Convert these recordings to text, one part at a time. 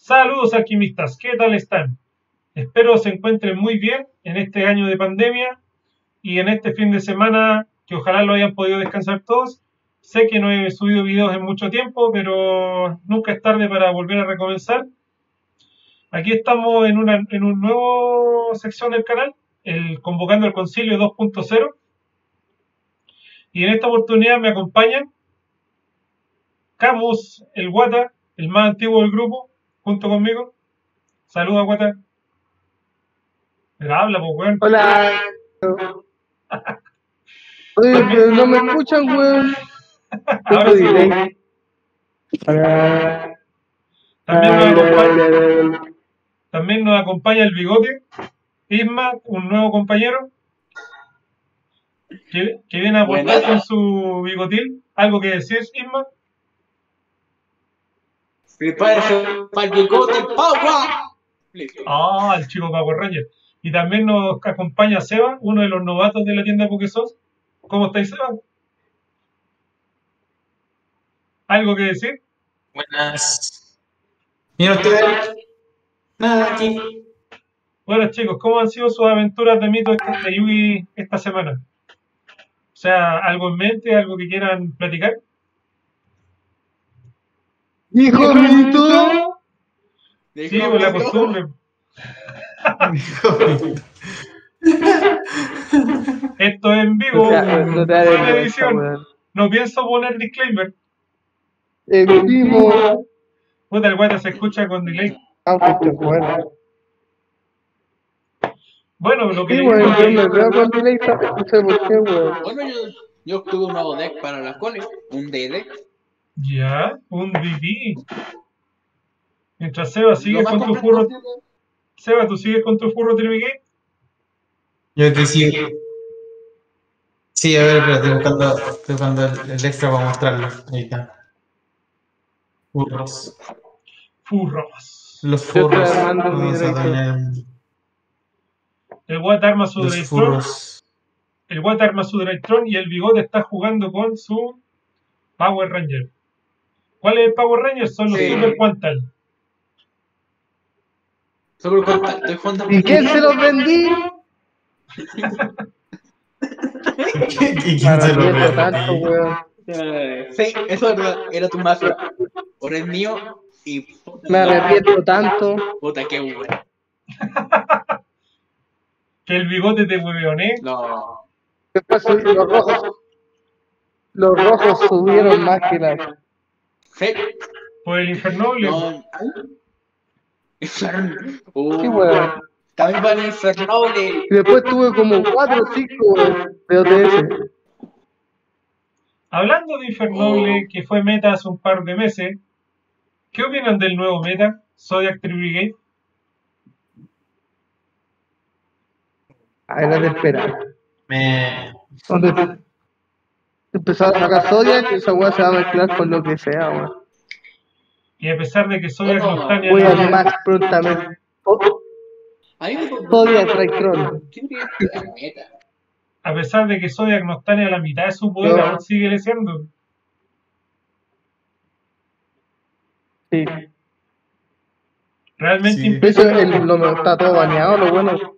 Saludos alquimistas, ¿qué tal están? Espero se encuentren muy bien en este año de pandemia y en este fin de semana que ojalá lo hayan podido descansar todos. Sé que no he subido videos en mucho tiempo, pero nunca es tarde para volver a recomenzar. Aquí estamos en un nuevo sección del canal, el Convocando al Concilio 2.0, y en esta oportunidad me acompañan Camus, el Guata, el más antiguo del grupo, junto conmigo. Saluda, Guata. Pero habla, pues, weón. Hola. Oye, pero no me escuchan, weón. Ahora sí. Delay. También nos acompaña el Bigote, Isma, un nuevo compañero, que viene a aportar con su bigotil. ¿Algo que decir, Isma? Prepárese para el bigote, Power. Ah, el chico Power Ranger. Y también nos acompaña Seba, uno de los novatos de la tienda Pokesos. ¿Cómo estáis, Seba? ¿Algo que decir? Buenas. Mira ustedes. Nada aquí. Bueno, chicos, ¿cómo han sido sus aventuras de mito de Yugi esta semana? O sea, ¿algo en mente, algo que quieran platicar? ¡Hijo mito! Sí, por la costumbre. Esto es en vivo, No te da sin vergüenza, edición. weón. No pienso poner disclaimer. En vivo. Puta, el guata se escucha con delay. Aunque bueno. Bueno, lo que Sí, le weón, digo yo es me veo con delay, no sé por qué, weón. Bueno, yo obtuve un nuevo deck para las coles, un DD. ya, un DD. Mientras Seba sigue Lo más con tu completo furro. posible. Seba, ¿tú sigues con tu furro Trinigate? Yo aquí sí. Sí, a ver, pero estoy buscando el extra para mostrarlo. Ahí está. Furros. Furros. Los Yo te furros. mando mi Vamos a directo. dominar El guata arma su los Draytron. furros. El guata arma su Draytron y el bigote está jugando con su Power Ranger. ¿Cuál es el Power Ranger? Son los Sí. Super Quantal. Sobre el contacto, estoy jugando. ¿Y quién se los vendí? ¿Y quién se lo Arrepiento tanto, ve? weón. Sí, eso era tu mazo. Ahora es mío y. Me arrepiento tanto. Puta, qué bueno. Que el bigote te hueveoné. No. Después los rojos subieron más que la. Sí. Por el Infernoble. No. Inferno. Sí, weón. También van a Infernoble. Y después tuve como 4 o 5 de OTS. Hablando de Infernoble, que fue meta hace un par de meses, ¿qué opinan del nuevo meta, Zodiac Tribligate? Era de esperar. Me. Donde empezó a sacar Zodiac, esa weá se va a mezclar con lo que sea, weón. Y a pesar de que Zodiac no está ni Voy a a la... Max prontamente. A mí me Zodiac Raytron. ¿Quién diría que la meta? A pesar de que Zodiac no está ni a la mitad de su poder, No. aún sigue leseando. Sí. Realmente Sí. Eso está todo baneado, lo bueno.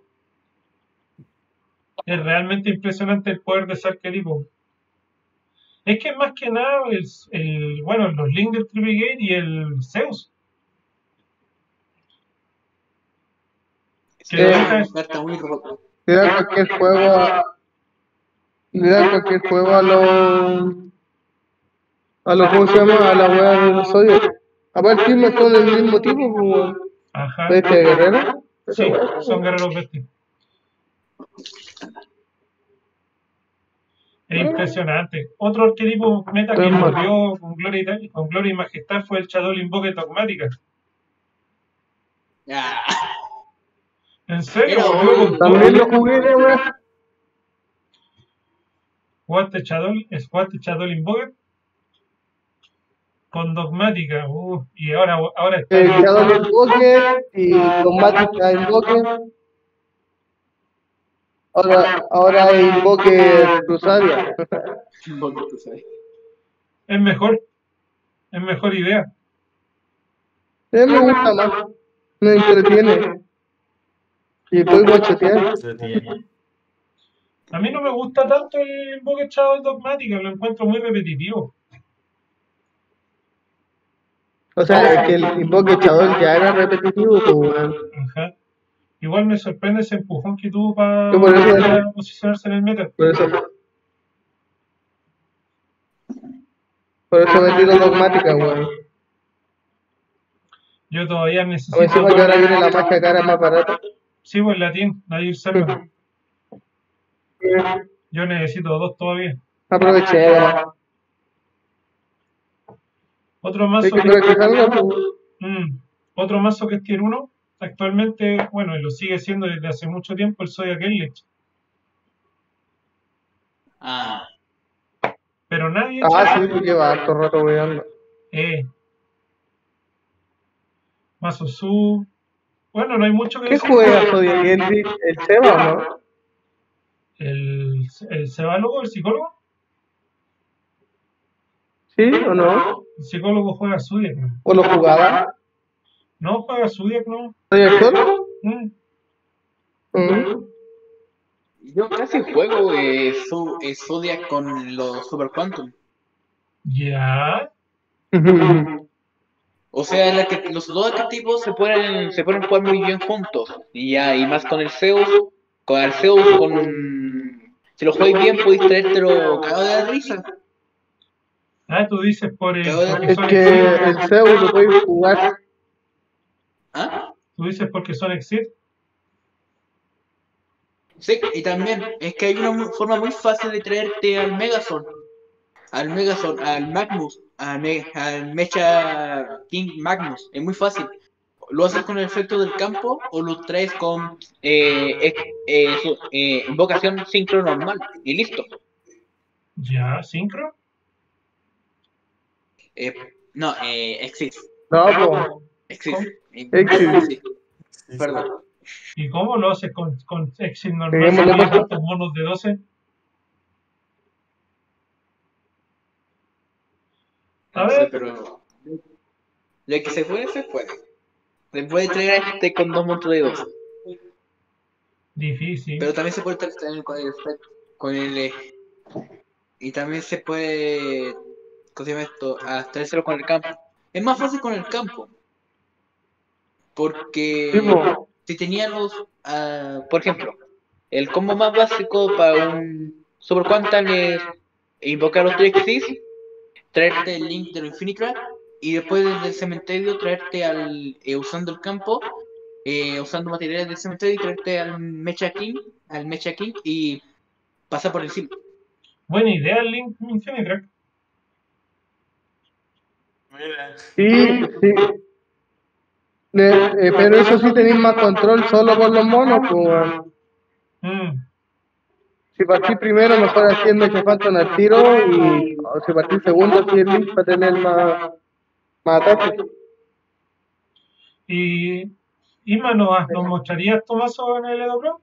es realmente impresionante el poder de ese arquetipo. Es que más que nada, bueno, los links del Tribligate y el Zeus. Que lo deja Carta muy rota. Le da cualquier juego a los ¿cómo se llama? A la weá de los Zodiac. Aparte mismo son del mismo tipo, como Ajá. este guerrero. Sí, son guerreros bestias. Es impresionante. Otro arquetipo meta que volvió con gloria y majestad fue el Shadow Invoke Dogmática. Ah, ¿En serio? Era Volvió con También todo. lo jugué, weá. Jugaste Shadow Invoke con Dogmática. Y ahora está Shadow Invoke y Dogmática Invoke. Ahora Invoke Crusadia. es mejor idea. Me gusta más. Me entretiene. Y puedo guachotear. A mí no me gusta tanto el Invoke Shadow Dogmática, lo encuentro muy repetitivo. O sea, es que el invoque echador ya era repetitivo, pues, weón. Ajá. Igual me sorprende ese empujón que tuvo para Yo posicionarse en el meta. Por eso me tiro dogmática, weón. Yo todavía A ver necesito. si que ahora viene la magia cara más barata. Sí, pues latín, nadie Selva. Yo necesito 2 todavía. Aproveché, ¿verdad? Otro mazo Hay que que, aprovechar, pues. otro mazo que es tier 1, actualmente, bueno, y lo sigue siendo desde hace mucho tiempo, el Zodiac Lich. Ah, Pero nadie Sí, pues lleva harto rato weando. mazo su. Bueno, no hay mucho que ¿Qué decir. juega Zodiac Eldritch? ¿El Seba, no? El cebálogo, el psicólogo. ¿Sí o no? El psicólogo juega Zodiac. ¿O lo jugaba? No, juega Zodiac, no. ¿Zodiac solo? Mm, yo casi juego Zodiac con los Super Quantum. Ya. O sea, los dos arquetipos se pueden jugar muy bien juntos. Y más con el Zeus. Con el Zeus, si lo juegas bien, puedes traértelo cagado de la risa. Tú dices porque Es son que Exit. el Zeus lo puedes jugar. ¿Ah? Tú dices porque son Exit. Sí, y también es que hay una forma muy fácil de traerte al Megazord, al Magnus, al Mecha King Magnus. Es muy fácil. Lo haces con el efecto del campo o lo traes con invocación sincro normal y listo. Ya, sincro. No, Exit. No, Exit. Exit. Sí, perdón. ¿Y cómo lo haces con Exit normal? Peguémosle, ¿Tiene pues. tantos monos de 12? A No sé, ver. pero lo que se puede, se puede. Se puede traer a este con 2 monstruos de 2. Difícil. Pero también se puede traer con el efecto, y también se puede, ¿cómo se llama esto? Traérselo con el campo. Es más fácil con el campo. Porque Tipo, si tenía por ejemplo, el combo más básico para un Super Quantum es invocar los 3 Xyz, traerte el Link de los Infinitrack y después desde el cementerio traerte usando el campo, usando materiales del cementerio y traerte al Mecha King y pasar por encima. Buena idea el Link Infinitrack. sí. Pero eso sí tenéis más control solo con los monos, pues, weón. Si partís primero, mejor haciendo que faltan al tiro y si partís segundo, si el Link para tener más ataque. Y Isma, ¿nos mostrarías tu mazo en el Edo Pro?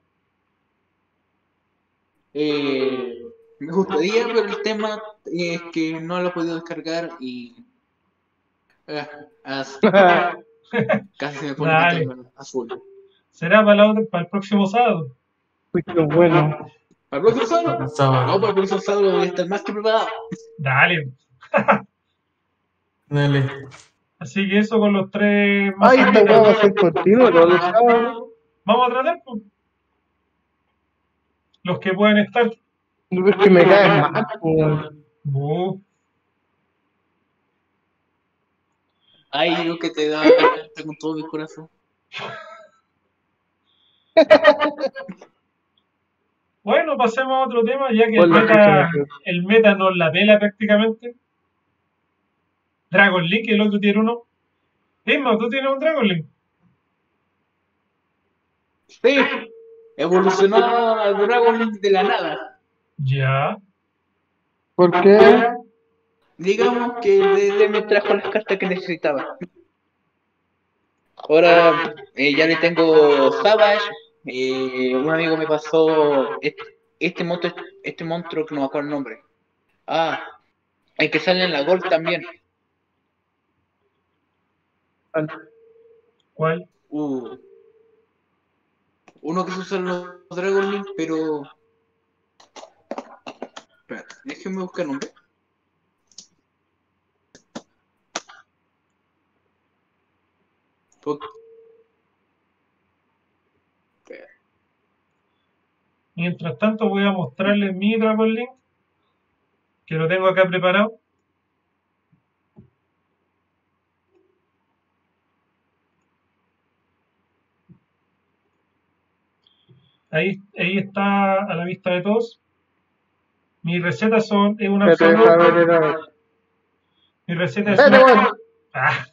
Me gustaría, pero el tema es que no lo he podido descargar y casi se me pone Dale. pantalla azul. Será para el próximo sábado. Uy, qué bueno. ¿Para el próximo sábado? No, para el próximo sábado voy a estar más que preparado. Dale. Dale. Así que eso con los 3 mazos. Ay, esta weá va a ser continuo, ¿no? Los sábados. Vamos a tratar, pues. Los que pueden estar. Es que me caen mal, pues. Ay, lo que te da con todo mi corazón. Bueno, pasemos a otro tema, ya que Hola, el meta nos la pela prácticamente. Dragon Link, el otro tiene uno. Isma, ¿tú tienes un Dragon Link? Sí, evolucionó a Dragon Link de la nada. Ya. ¿Por qué? Digamos que DD me trajo las cartas que necesitaba. Ahora ya le tengo Savage. Un amigo me pasó este monstruo que no me acuerdo el nombre. El que sale en la Gold también. ¿Cuál? Uno que se usa en los Dragon Link, pero. Espérate, déjenme buscar el nombre. Mientras tanto voy a mostrarles mi Dragon Link, que lo tengo acá preparado. Ahí está a la vista de todos. Mis recetas es una opción. Mi receta es una... Ah.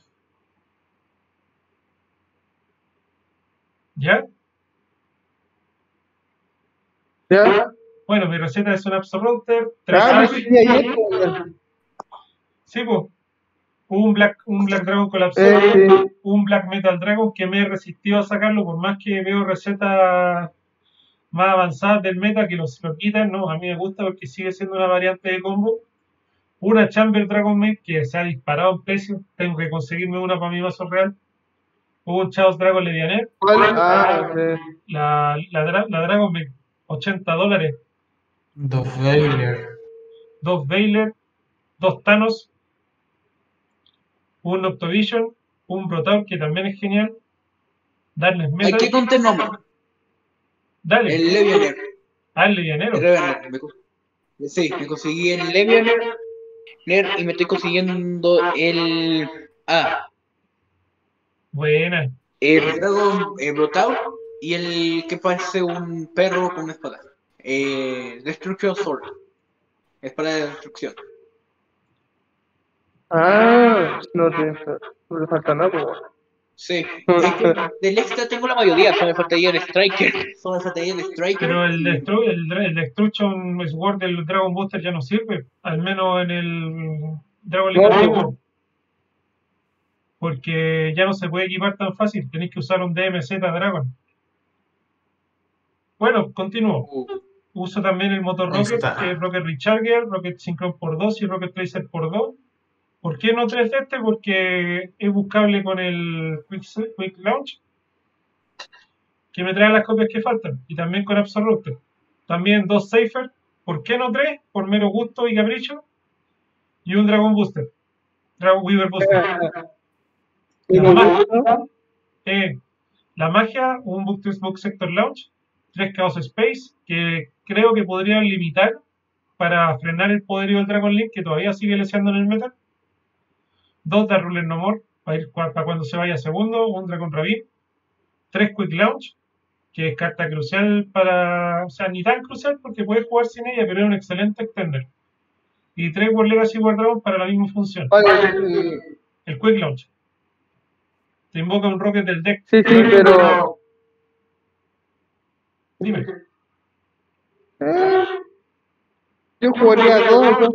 ¿Ya? ¿Ya? Bueno, mi receta es un Absolrouter, sí, pues. Un Black Dragon colapsado, un Black Metal Dragon que me he resistido a sacarlo, por más que veo recetas más avanzadas del meta que lo quitan, no, a mí me gusta porque sigue siendo una variante de combo. Una Chamber Dragon Maid que se ha disparado en precio, tengo que conseguirme una para mi mazo real. Un Chaos Dragon Levianer. La Dragon Maid, $80. Dos Veiler. Dos Veiler, dos Thanos, un Octovision, un Brotaur que también es genial. Darles Metal. Hay que contar nombre. Dale. El Levianer. El Levianero. Sí, me conseguí el Levianer y me estoy consiguiendo el Buena. El Dragon Brotaur y el que parece un perro con una espada. Destruction Sword. Espada de destrucción. No sé, no le falta nada, pues. Sí, es que del extra tengo la mayoría, solo me faltaría el Striker. Pero el Destruction Sword del Dragon Booster ya no sirve, al menos en el Dragon League antiguo. Porque ya no se puede equipar tan fácil, tenéis que usar un DMZ Dragon. Bueno, continúo. Uso también el motor Rocket, que es Rocket Recharger, Rocket Synchron por 2 y Rocket Tracer por 2. ¿Por qué no 3 de este? Porque es buscable con el Quick Launch, que me trae las copias que faltan, y también con Absolrouter. También 2 Safer, ¿por qué no 3? Por mero gusto y capricho. Y un Dragon Booster, Dragon Weaver Booster. La magia, un Book Sector Launch, 3 Chaos Space, que creo que podrían limitar para frenar el poderío del Dragon Link, que todavía sigue leseando en el meta. 2 Dark Ruler No More, para cuando se vaya segundo, un Dragon Ravine. 3 Quick Launch, que es carta crucial o sea, ni tan crucial porque puedes jugar sin ella, pero es un excelente extender. Y 3 World Legacy War Dragon para la misma función. El Quick Launch. Te invoca un Rocket del deck. Sí, pero... Dime. Yo jugaría 2.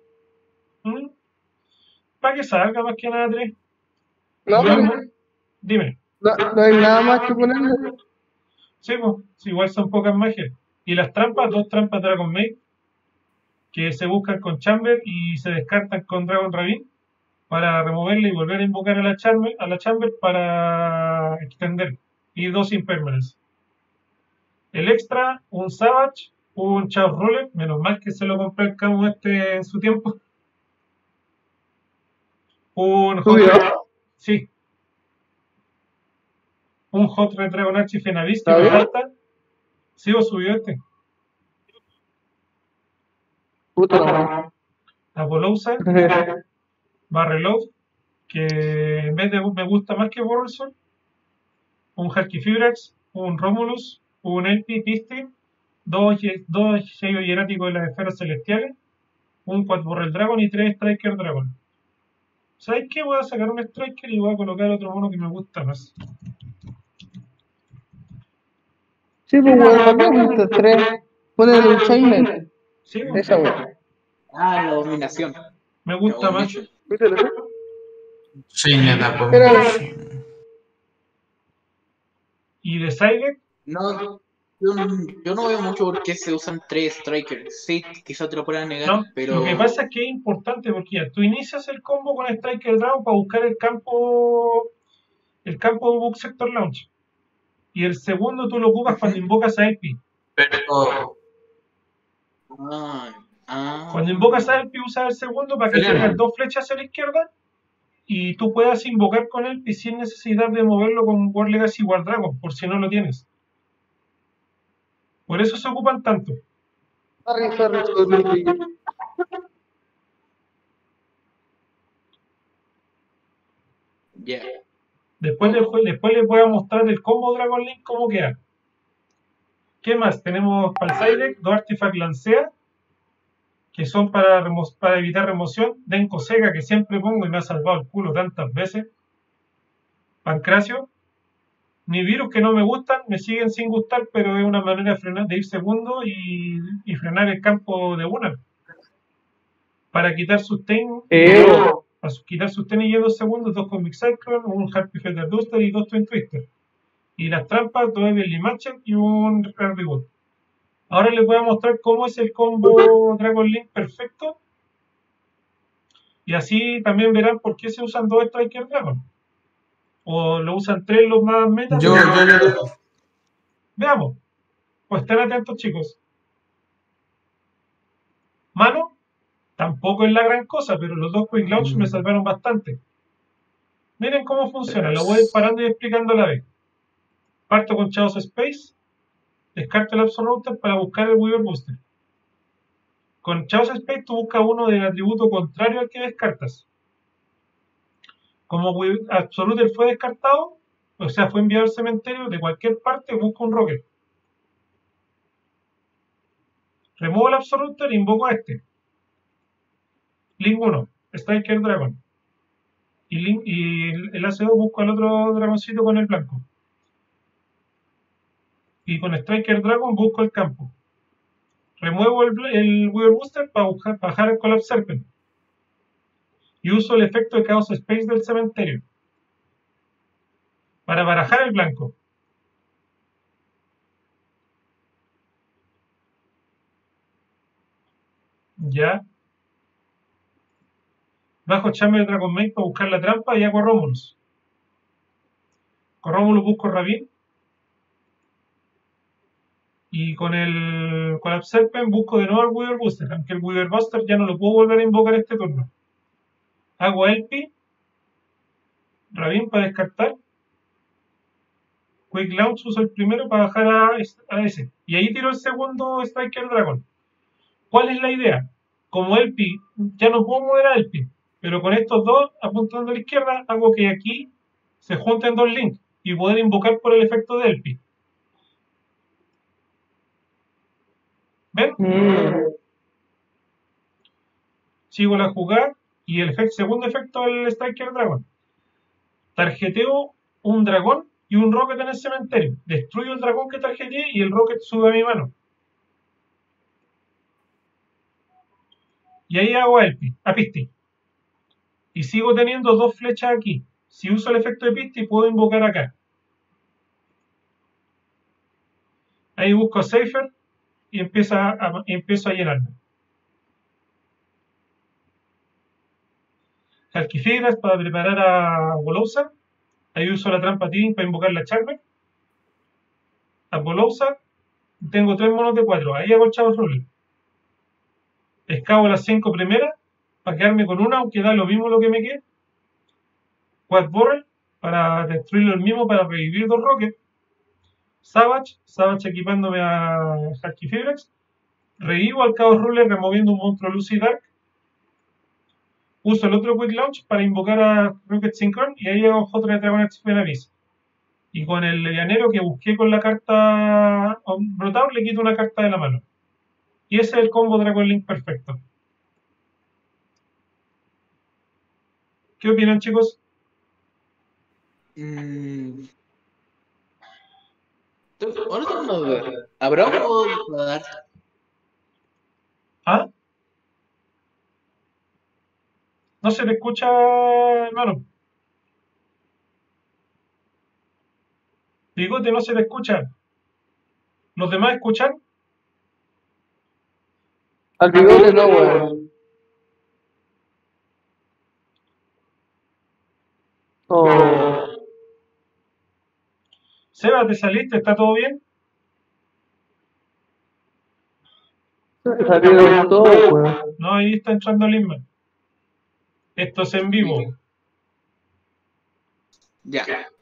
Para que salga más que nada 3. No, dime. No hay nada más que ponerle. Sí, pues, igual son pocas magias. Y las trampas, 2 trampas Dragon Maid, que se buscan con Chamber y se descartan con Dragon Ravine para removerla y volver a invocar a la Chamber para extender. Y 2 Impermanence. El extra, un Savage, un Chaos Ruler, menos mal que se lo compré el Camus en su tiempo. Un sí. Un Hot Red Dragon Archie Fenavis que me falta. Sí, o subió este. Apollousa, Barreload, que en vez de me gusta más que Borrelson. Un Halkifibrax, un Romulus, un Elpi Pistin, 2 sellos hieráticos de las esferas celestiales, un Quad Borrel Dragon y 3 Striker Dragon. ¿Sabes qué? Voy a sacar un Striker y voy a colocar otro mono que me gusta más. Sí, pues bueno, 3. Poner un Chainnet. Sí, esa weá. La dominación. Me gusta más. Chainnet ¿Y de Cyber? No, yo no veo mucho por qué se usan 3 Strikers. Sí, quizás te lo puedan negar, no, pero... Lo que pasa es que es importante porque ya tú inicias el combo con Striker Dragon para buscar el campo el campo de Book Sector Launch. Y el segundo tú lo ocupas cuando invocas a Elpi. Pero. Cuando invocas a Elpi, usas el segundo para que tengas 2 flechas hacia la izquierda y tú puedas invocar con Elpi sin necesidad de moverlo con War Legacy War Dragon, por si no lo tienes. Por eso se ocupan tanto. Sorry. Ya. Después les voy a mostrar el combo Dragon Link cómo queda. ¿Qué más? Tenemos para el side deck 2 Artifact Lancea, que son para evitar remoción. Denko Sega, que siempre pongo y me ha salvado el culo tantas veces. Pancracio. Nibiru, que no me gustan, me siguen sin gustar, pero es una manera de frenar, de ir segundo y frenar el campo de una. Para quitar sustain. Para quitar sustain y 2 segundos, 2 Comic Cyclone, un Happy Feather Duster y 2 Twin Twister. Y las trampas, 2 Evenly Matchet y un Early Wood. Ahora les voy a mostrar cómo es el combo Dragon Link perfecto. Y así también verán por qué se usan 2 Striker Dragon. O lo usan 3 los más metas. Yo. Veamos. Pues estén atentos, chicos. Mano, tampoco es la gran cosa, pero los 2 Quick Launch me salvaron bastante. Miren cómo funciona. Lo voy a ir parando y explicando a la vez. Parto con Chaos Space. Descarto el Absoluter para buscar el Weaver Booster. Con Chaos Space tú buscas uno del atributo contrario al que descartas. Como Absoluter fue descartado, o sea, fue enviado al cementerio, de cualquier parte busca un Rocket. Remuevo el Absoluter e invoco a este. Link 1, Striker Dragon. Y el AC2 busco al otro dragoncito con el blanco. Y con Striker Dragon busco el campo. Remuevo el Weaver Booster para bajar el Collapse Serpent. Y uso el efecto de Chaos Space del cementerio para barajar el blanco. Ya. Bajo Chamber Dragon Maid para buscar la trampa y hago Romulus. Con Romulus busco Rabin. Y con el Collapse Serpent busco de nuevo el Weaver Booster, aunque el Weaver Booster ya no lo puedo volver a invocar este turno. Hago Elpi, Rabin para descartar. Quick Launch uso el primero para bajar a ese. Y ahí tiro el segundo Striker Dragon. ¿Cuál es la idea? Como Elpi, ya no puedo mover a Elpi, pero con estos dos apuntando a la izquierda hago que aquí se junten 2 links y poder invocar por el efecto de Elpi. ¿Ven? Sigo la jugada y el segundo efecto del Striker Dragon. Tarjeteo un dragón y un Rocket en el cementerio. Destruyo el dragón que tarjeteé y el Rocket sube a mi mano. Y ahí hago a Pisti. Y sigo teniendo 2 flechas aquí. Si uso el efecto de Pisti puedo invocar acá. Ahí busco Safer y empiezo a llenarme. Alquifibras para preparar a Golousa. Ahí uso la trampa Tiding para invocar la Charmer. A Golousa. Tengo 3 monos de 4. Ahí hago el Chaos Ruler. Escavo las 5 primeras para quedarme con una, aunque da lo mismo lo que me quede. Quad Borrel para destruirlo el mismo para revivir 2 Rockets. Savage equipándome a Alquifibras. Revivo al Chaos Ruler removiendo un monstruo Lucy Dark. Uso el otro Quick Launch para invocar a Rocket Synchron y ahí hago otro de Dragon Explain Abyss. Y con el Levianero que busqué con la carta Brotaur le quito una carta de la mano. Y ese es el combo Dragon Link perfecto. ¿Qué opinan, chicos? Ahora tengo una duda. ¿Habrá un modo de jugar? ¿Ah? No se te escucha, hermano. Bigote, no se te escucha. ¿Los demás escuchan? Al bigote no, weón. Oh. Seba, ¿te saliste? ¿Está todo bien? Salieron todos, weón. No, ahí está entrando Lisman. Esto es en vivo. Ya.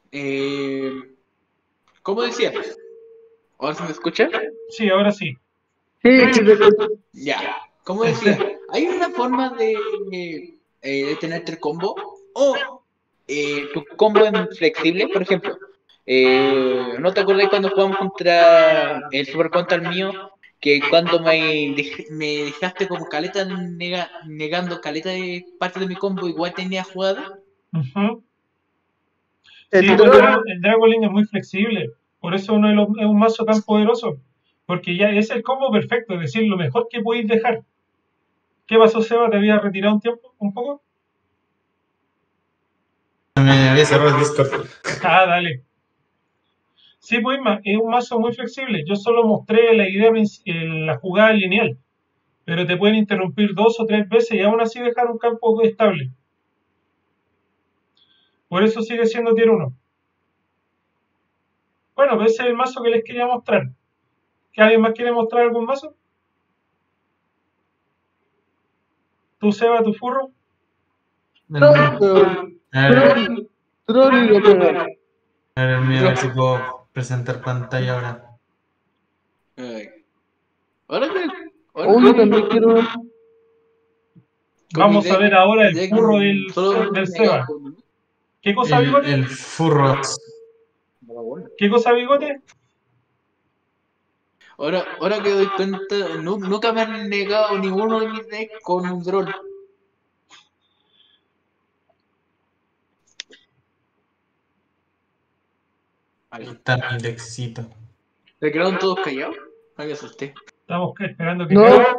¿Cómo decía? ¿Ahora se me escucha? Sí, ahora sí. Sí, sí, te escucho. Ya. ¿Cómo decía? ¿Hay una forma de tener el combo? O tu combo es flexible, por ejemplo. ¿No te acordás cuando jugamos contra el Super Contra el mío? Que cuando me dejaste como caleta negando caleta de parte de mi combo, igual tenía jugada. Ujú. El Sí, pues troll, el Dragon es muy flexible. Por eso es un mazo tan poderoso. Porque ya es el combo perfecto, es decir, lo mejor que podéis dejar. ¿Qué pasó, Seba? ¿Te había retirado un poco? Me había cerrado el Discord. Ah, dale. Sí, pues es un mazo muy flexible. Yo solo mostré la idea, la jugada lineal. Pero te pueden interrumpir 2 o 3 veces y aún así dejar un campo estable. Por eso sigue siendo tier 1. Bueno, pues ese es el mazo que les quería mostrar. ¿Que alguien más quiere mostrar algún mazo? ¿Tú, Seba, tu furro? troll, A ver, troll y lo pegan. a ver, mira, a ver si puedo presentar pantalla ahora. Ay. Ahora que. Oh, yo también quiero. Vamos a ver ahora el furro Solo del Seba. ¿Qué cosa, Bigote? El furro. ¿Qué cosa, Bigote? Ahora que doy cuenta, nunca me han negado ninguno de mis decks con un troll. Ahí está mi lexito. ¿Se quedaron todos callados? Ay, me asusté. Estamos esperando que No, caiga.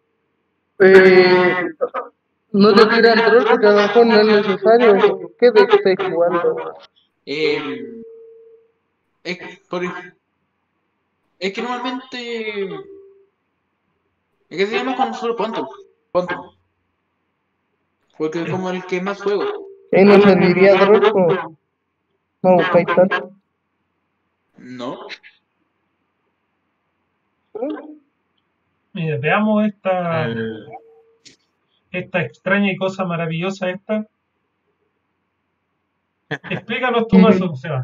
no te tiran troll porque a lo mejor no es necesario. ¿Qué de que estáis jugando? Eh, es, por- es que normalmente. Es que se llama con solo Ponto. Porque es como el que más juego. Ahí no serviría troll, pues. No buscáis tanto. No. Mira, veamos El- esta extraña y cosa maravillosa esta. Explícanos tu mazo, Seba.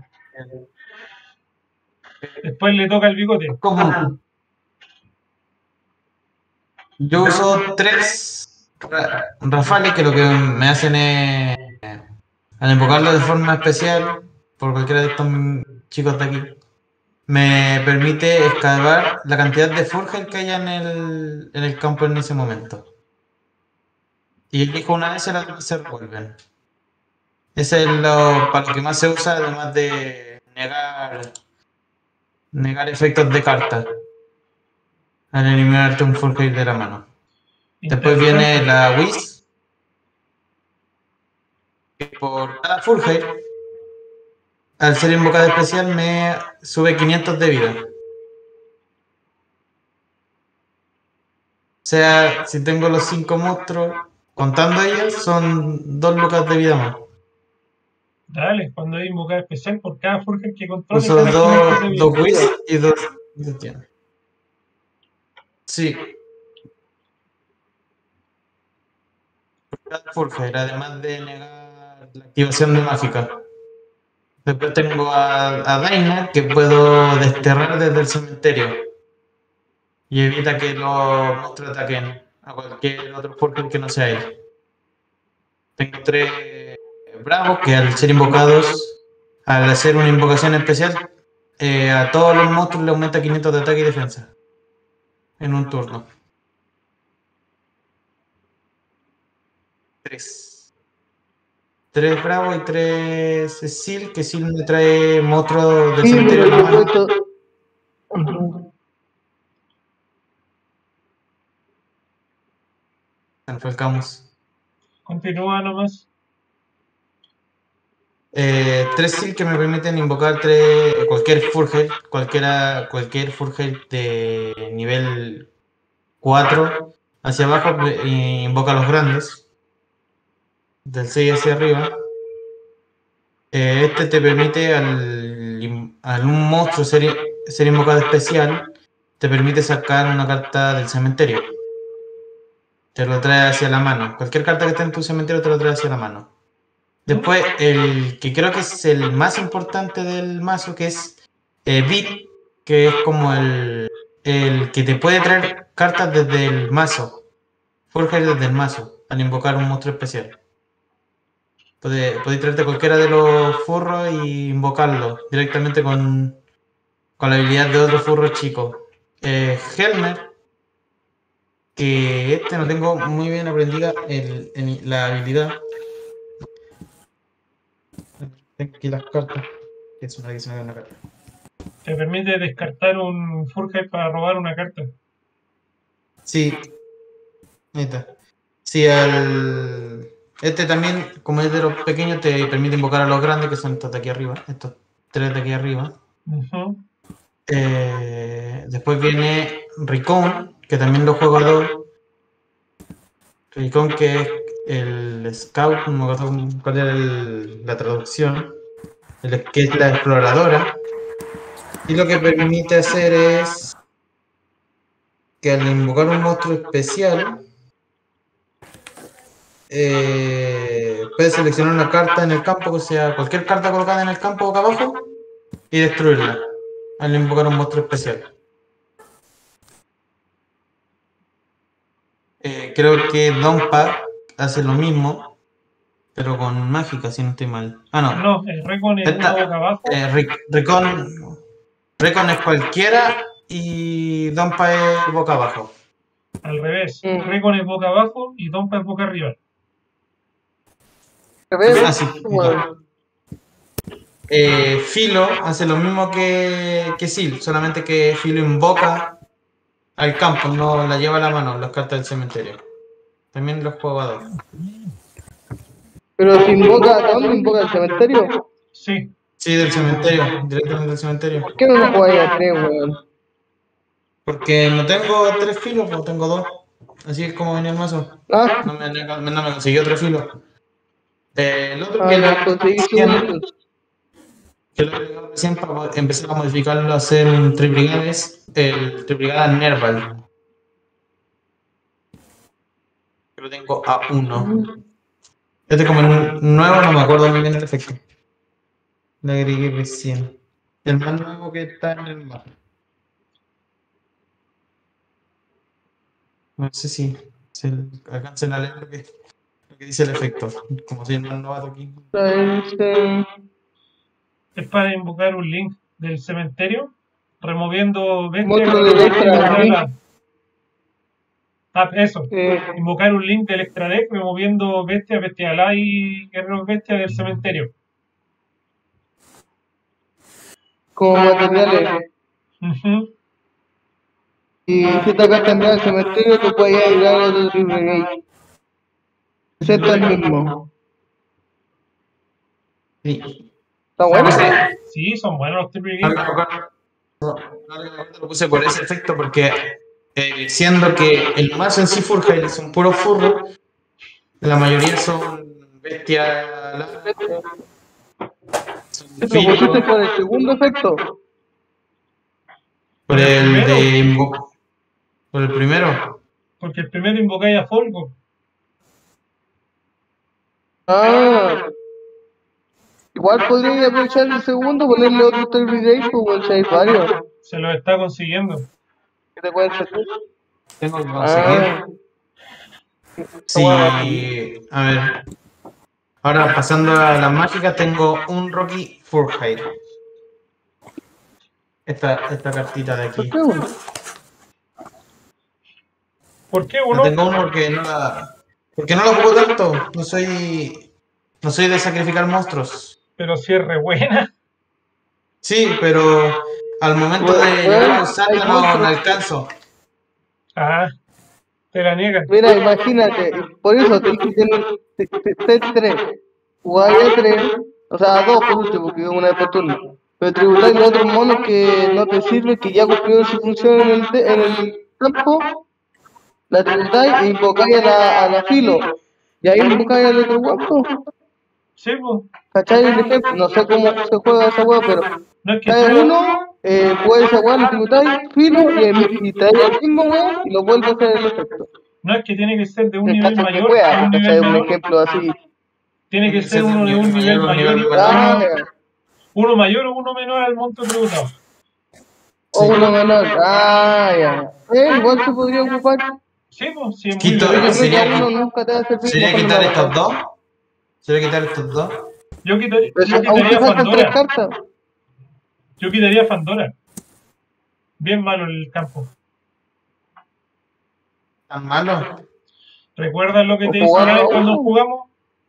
Después le toca el Bigote. ¿Cómo? Yo uso 3 Rafales que lo que me hacen es, al invocarlo de forma especial, por cualquiera de estos chicos de aquí, me permite excavar la cantidad de Furgel que haya en el campo en ese momento. Y elijo una de esas, las demás se revuelven. Ese es para lo que más se usa, además de negar efectos de carta al eliminarte un Furgel de la mano. Después viene la Whiz, que por cada Furgel, al ser invocada especial, me sube 500 de vida. O sea, si tengo los 5 monstruos, contando ellas, son 2 lucas de vida más. Dale, cuando hay invocada especial, por cada Furger que controle, Uso gana 500 de vida. 2 Whiz y 2 de. Sí. Por cada Furger, además de negar la activación de mágica. Después tengo a Daina, que puedo desterrar desde el cementerio. Y evita que los monstruos ataquen a cualquier otro Furger que no sea él. Tengo 3 Bravos que al ser invocados, al hacer una invocación especial, a todos los monstruos le aumenta 500 de ataque y defensa en un turno. 3 Bravos y 3 Seal, que Seal me trae monstruos del Sí, cementerio pero en la yo he mano. puesto. Se me fue el Camus. Continúa nomás. 3 Seal que me permiten invocar cualquier Furgel de nivel 4 hacia abajo, invoca a los grandes, del 6 hacia arriba. Este te permite al un monstruo ser invocado especial, te permite sacar una carta del cementerio. Te lo trae hacia la mano. Cualquier carta que esté en tu cementerio te lo trae hacia la mano. Después, el que creo que es el más importante del mazo, que es Beat, que es como el que te puede traer cartas desde el mazo. Forjar desde el mazo, al invocar un monstruo especial. Podéis traerte cualquiera de los furros y invocarlo directamente con la habilidad de otro furro chico. Helmer, que no tengo muy bien aprendida la habilidad. Tengo aquí las cartas. Que es una que se me da una carta. Te permite descartar un Furhead para robar una carta. Sí. Ahí está. Sí, este también, como es de los pequeños, te permite invocar a los grandes, que son estos de aquí arriba. Estos 3 de aquí arriba. Ujú. Después viene Ricón, que también lo juego a 2. Ricón, que es el Scout, no me acuerdo cuál era la traducción, que es la exploradora. Y lo que permite hacer es que al invocar un monstruo especial, puedes seleccionar una carta en el campo, que sea cualquier carta colocada en el campo acá abajo, y destruirla al invocar un monstruo especial. Creo que Dompa hace lo mismo, pero con mágica, si no estoy mal. Ah, no. No, el Recon es una boca abajo. Recon es cualquiera y Dompa es boca abajo. Al revés. Recon es boca abajo y Dompa es boca arriba. Así. Filo hace lo mismo que Sil, solamente que Filo invoca al campo, no la lleva a la mano, las cartas del cementerio. También los juego a 2. Pero si invoca, ¿a dónde invoca el cementerio? Sí. Sí, del cementerio, directamente del cementerio. ¿Por qué no lo jugáis a 3, weón? Porque no tengo 3 filos, pues tengo 2. Así es como venía el mazo. Ah, No me consiguió 3 filos. El otro que lo agregó recién para empezar a modificarlo, a hacer un tribrigada, es el tribrigada Nerval. Que lo tengo a 1. Este como nuevo, no me acuerdo muy bien el efecto. Lo agregué recién. El más nuevo que está en el mapa. No sé si se alcancen a leer lo que dice el efecto. Como soy el más novato aquí. Es para invocar un link del cementerio, removiendo bestias. Eso. Invocar un link del extra deck, removiendo bestias, bestialá y guerreros bestias del cementerio. Como materiales. Y si te acá cambiar el cementerio, tú puedes ayudar a otro triple gate. Excepto el mismo. Sí. ¿Está bueno? Sí, son buenos los triple gate. Lo puse por ese efecto porque siendo que el mazo en sí Furhead es un puro furro, la mayoría son bestias. ¿Lo pusiste por el segundo efecto? Por el primero. Porque el primero invocáis a Folgo. Ah. Igual podría aprovechar el segundo, ponerle otro triple gate, pues hay varios. Se los está consiguiendo. ¿Qué te pueden hacer? Tengo que conseguir. Sí, a ver. Ahora pasando a las mágicas, tengo un Rocky Furhead. Esta cartita de aquí. ¿Por qué uno? Tengo uno porque no la juego tanto. No soy de sacrificar monstruos. Pero si es re buena. Sí, pero al momento de llegar a usarla no alcanzo. Ah, te la niegan. Mira, imagínate, por eso te tener 3. Jugáis a 3, o sea, a 2 por último, porque es una vez por turno. Pero tributáis los otros monos que no te sirven, que ya cumplieron su función en el campo, la tributáis e invocáis a la filo. Y ahí invocáis al otro guapo. Sí, pues. ¿Cachai? El ejemplo, no sé cómo se juega esa hueá, pero No es que Trae tú, uno, puedes aguar, lo tributáis, filo, y trae el mismo weón y lo vuelve a hacer el efecto. no es que tiene que ser de un En nivel caso que mayor pueda, a un porque nivel un menor. ejemplo así. Tiene que ser uno de un nivel mayor y Ah, uno mayor o uno menor al monto tributado. o uno menor. Ah, ya. Igual se podría ocupar. Sí, pues, sí, es muy Quito, Pero yo bueno. creo que a sería, uno nunca te va a servir sería mejor quitar la estos weá. dos. Sería quitar estos dos. Yo Pero yo aún te quitaría faltan 3 Pandora. cartas. Yo quitaría Pandora. Bien malo el campo. ¿Tan malo? ¿Recuerdas lo que O te hice una jugarlo vez a cuando uno. jugamos?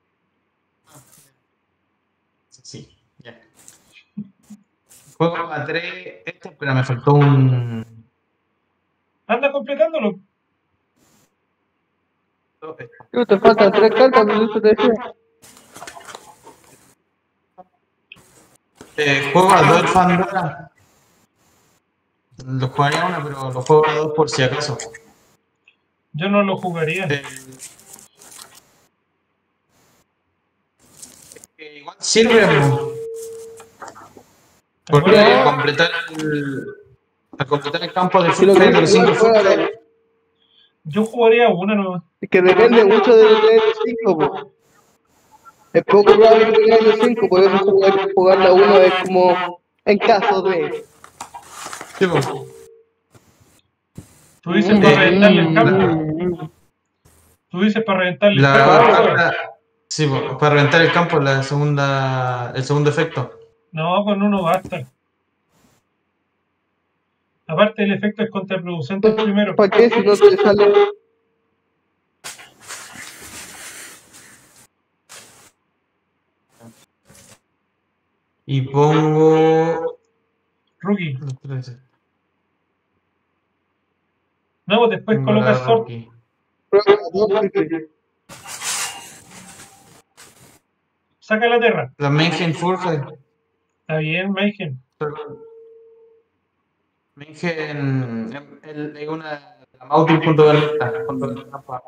Sí, ya. Juego a 3 esto, pero me faltó un. Anda completándolo. Yo te faltan 3 cartas, pero eso te decía. Juego a 2 Pandora. Lo jugaría una, pero lo juego a 2 por si acaso. Yo no lo jugaría. Igual sirve, po, porque Acuérdate, al completar el campo de Si lo full de quieres los 5 jugar, full juégalo. yo jugaría una nomás. Es que depende mucho de los 5, po. Es poco probable que tengáis los 5, por eso jugar la 1 es como en caso de. Sí, po. Tú dices para reventarle el campo. Mm. Tú dices para reventarle el La campo. carta, sí, po, para reventar el campo, el segundo efecto. No, con uno basta. Aparte, el efecto es contraproducente el primero. ¿Para qué si no te sale? Y pongo. Rookie. No, pues después Pongo la colocas sort. Rocky. Prueba 2 porque Saca la tierra. La Mayhem Forge. Está bien, Mayhem. Mayhem es una. La Mautic junto con la trampa.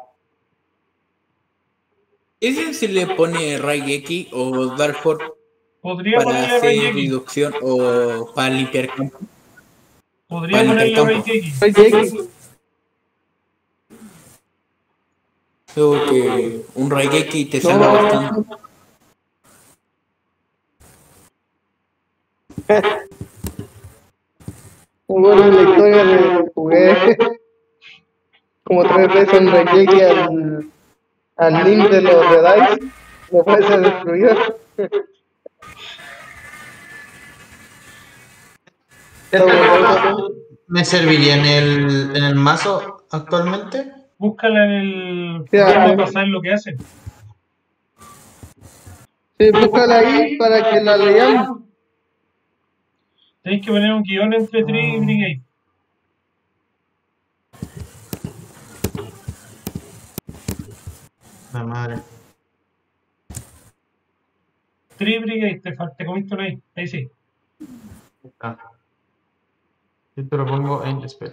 ¿Ese se le pone Raigeki o Darkhold Podría para ponerle hacer Raigeki. reducción o para limpiar campo? Podría para ponerle limpiar campo. Raigeki. Creo que un Raigeki te salva bastante. muy buena la historia de jugué como 3 veces en Reiki al link de los de Dice. No puede ser destruido. ¿Me serviría en el mazo actualmente? Búscala en el Ya, programa sí. para saber lo que hacen. Sí, búscala ahí para que la leamos. Tenéis que poner un guión entre Tree y Brigade. La madre. Tree Brigade, te comiste una ahí. Ahí sí. Ah. Yo te lo pongo en Spell.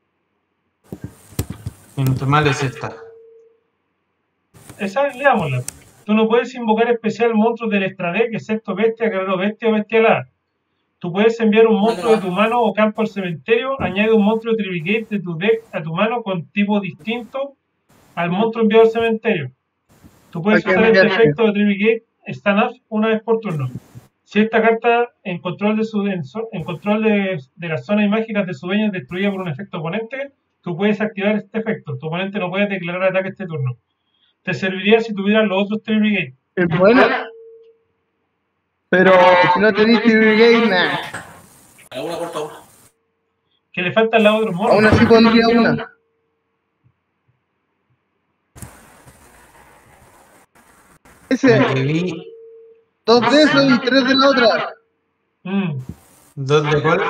Y normal es esta. Esa, leámosla. Tú no puedes invocar especial monstruos del extra deck, excepto bestia, guerrero bestia o bestialada. Tú puedes enviar un monstruo de tu mano o campo al cementerio, añade un monstruo de Tribigate de tu deck a tu mano con tipo distinto al monstruo enviado al cementerio. Tú puedes usar este efecto de Tribigate Stand Up una vez por turno. Si esta carta en control de las zonas mágicas de su dueño es destruida por un efecto oponente, tú puedes activar este efecto. Tu oponente no puede declarar ataque este turno. Te serviría si tuvieras los otros Tribigate. Es buena. Pero si no tenés Brigade, nada. ¿Alguna por favor? Que le faltan las otros monos. Aún así pondría una. Ese, La que vi. 2 de eso y 3 de la otra. ¿Dos de cuál?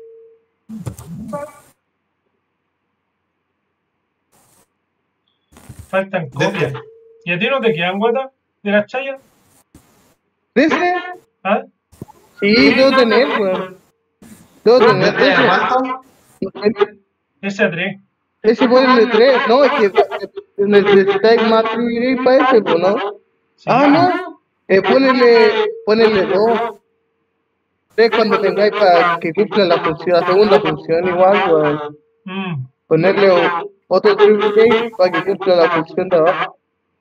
Faltan copias. ¿Y a ti no te quedan guatas de las chayas? ¿De ese? ¿Ah? Sí, debo tener, weón. Debo tener de ese. ¿Cuánto? Ese a 3. Ese ponele 3. No, es que necesitáis más Brigade para ese, pues, ¿no? Sí. Ah, no. Ponele 2. 3 cuando tengáis para que cumpla la función, la segunda función igual, weón. Ponerle otro triple gate para que cumpla la función de abajo.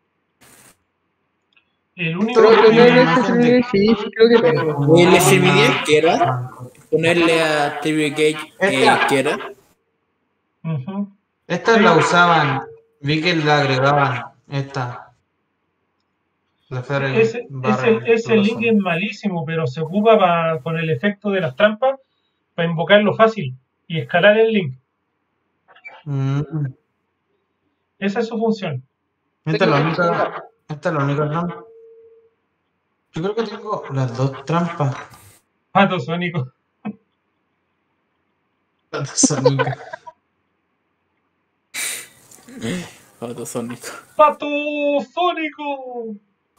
El único Creo que que tener ese triple gate, sí, creo que tengo. El SB10 que era ponerle a Triple Gate que era. Ujú. Estas la usaban, vi que la agregaban, esta. La Ferry Ese link es malísimo, pero se ocupa con el efecto de las trampas para invocarlo fácil y escalar el link. Esa es su función. Esta es la única trampa. Yo creo que tengo las dos trampas. Pato sónico. Pato Sónico. ¡Pato sónico!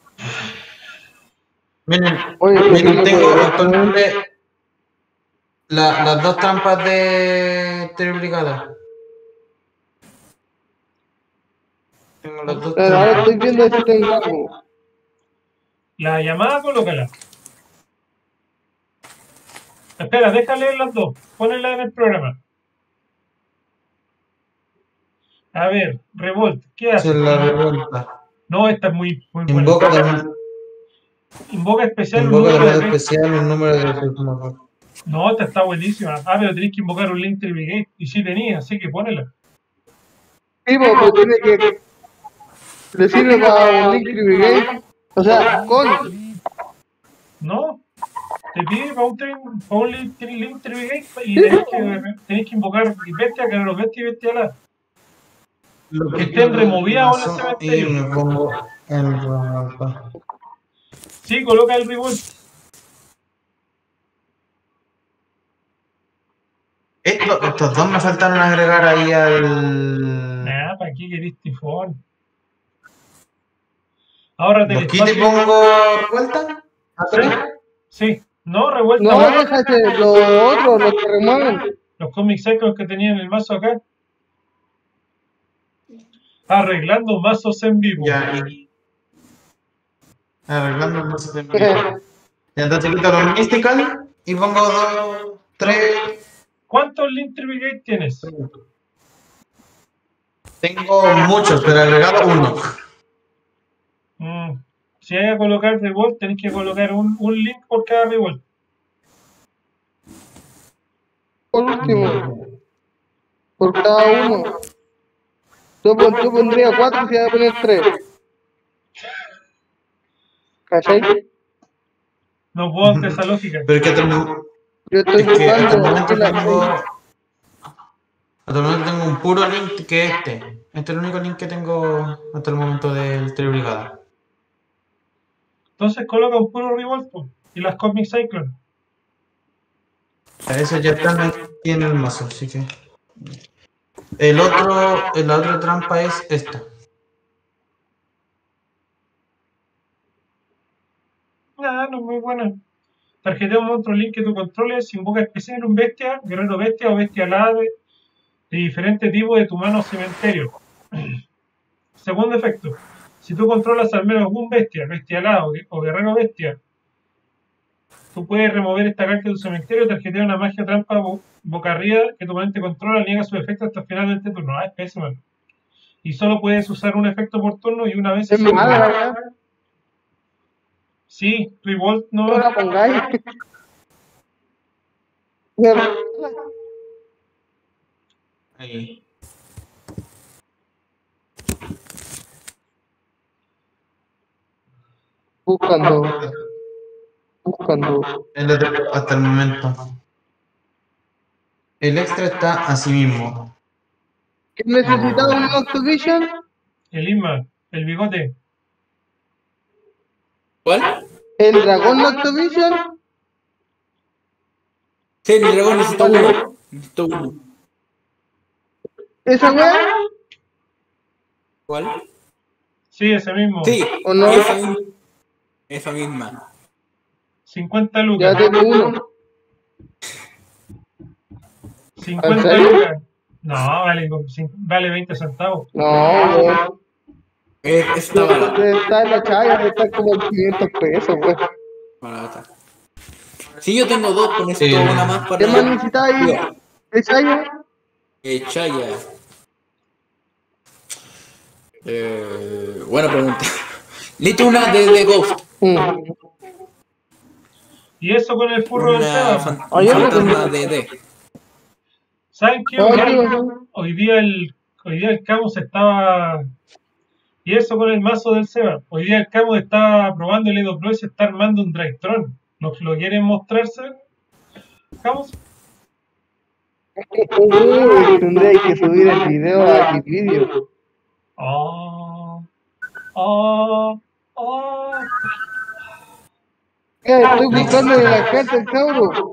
Miren, tengo actualmente las dos trampas de triplicada. Tengo las dos Pero ahora trampas. estoy viendo si tengo algo. La llamada, colócala. Espera, déjale leer las dos. Ponela en el programa. A ver, Revolt, ¿qué hace? Se la revuelta. No, esta es muy buena. Invoca también. Invoca especial un Invoca número de también veces. especial el número de su. No, esta está buenísima. Ah, pero tenés que invocar un link triple gate. Y sí tenía, así que ponela. Sí, pues tiene que. Le sirve para un link triple gate. O sea, con. No. Te pide para un link triple gate y tenés que invocar bestia, que los bestia y bestia ala. Que estén removidas en el cementerio. Y me pongo el rampa. Sí, coloca el revolt. Estos dos me faltaron agregar ahí al. Nah, ¿para qué querés tifón? Ahora te ¿Los quito y pongo vuelta? Sí, no, revuelta. No, déjate los otros, los que remueven. Los cómics secos que tenían el mazo acá. Arreglando mazos en vivo. Ya, arreglando el mazo de vivo. Entonces quito los Mystical y pongo 2, 3. ¿Cuántos Link Triple Gate tienes? Tengo muchos, pero agregado uno. Si hay que colocar revolt, tenés que colocar un link por cada revolt. Por último, por cada uno. Yo pondría 4 si voy a poner 3. ¿Cachai? No puedo hacer esa lógica. Pero es que Yo estoy hasta el buscando momento la tengo un puro link que es este. Este es el único link que tengo hasta el momento del Tribrigada. Entonces coloca un puro revolt y las Cosmic Cyclone. A eso ya están aquí en el mazo, así que. La otra trampa es esta. Nada, no es muy buena. Tarjetea un monstruo link que tú controles, invoca especial un bestia, guerrero bestia o bestia alada de diferente tipo de tu mano cementerio. Segundo efecto. Si tú controlas al menos un bestia, bestia alada o guerrero bestia, tú puedes remover esta carta de tu cementerio, tarjetea una magia trampa boca arriba que tu oponente controla, niega su efecto hasta el final de este turno. Ah, es pésimo. Y solo puedes usar un efecto por turno y una vez. Es mala, ¿verdad? Sí, Revolt no. No la pongáis. Ahí. Buscando. Hasta el momento. El extra está así mismo. ¿Qué necesitaba un Octovision? El Isma, el bigote. ¿Cuál? ¿El dragón Octovision? Sí, el dragón necesito uno. Necesito uno. ¿Esa weá? ¿Cuál? Sí, ese mismo. Sí, ¿O no? esa misma. 50 lucas. Ya tengo uno. 50 lucas. No, vale 20 centavos. No, Está barata. está en la chaya, está como en 500 pesos, weón. Barata. Si yo tengo dos, con esto una más para... ¿Qué más necesitáis? ¿Es Chaya? Chaya. Buena pregunta. Necesito una de Ghost. Y eso con el furro del Una Seba. fantasma de. ¿Saben qué? Hoy día el Camus estaba... Y eso con el mazo del Seba. Hoy día el Camus está probando el Edo Pro y se está armando un Dragtron. ¿Lo quieren mostrarse, Camus? Tendría que subir el video a mi vídeo. Estoy buscando en la carta el cabro.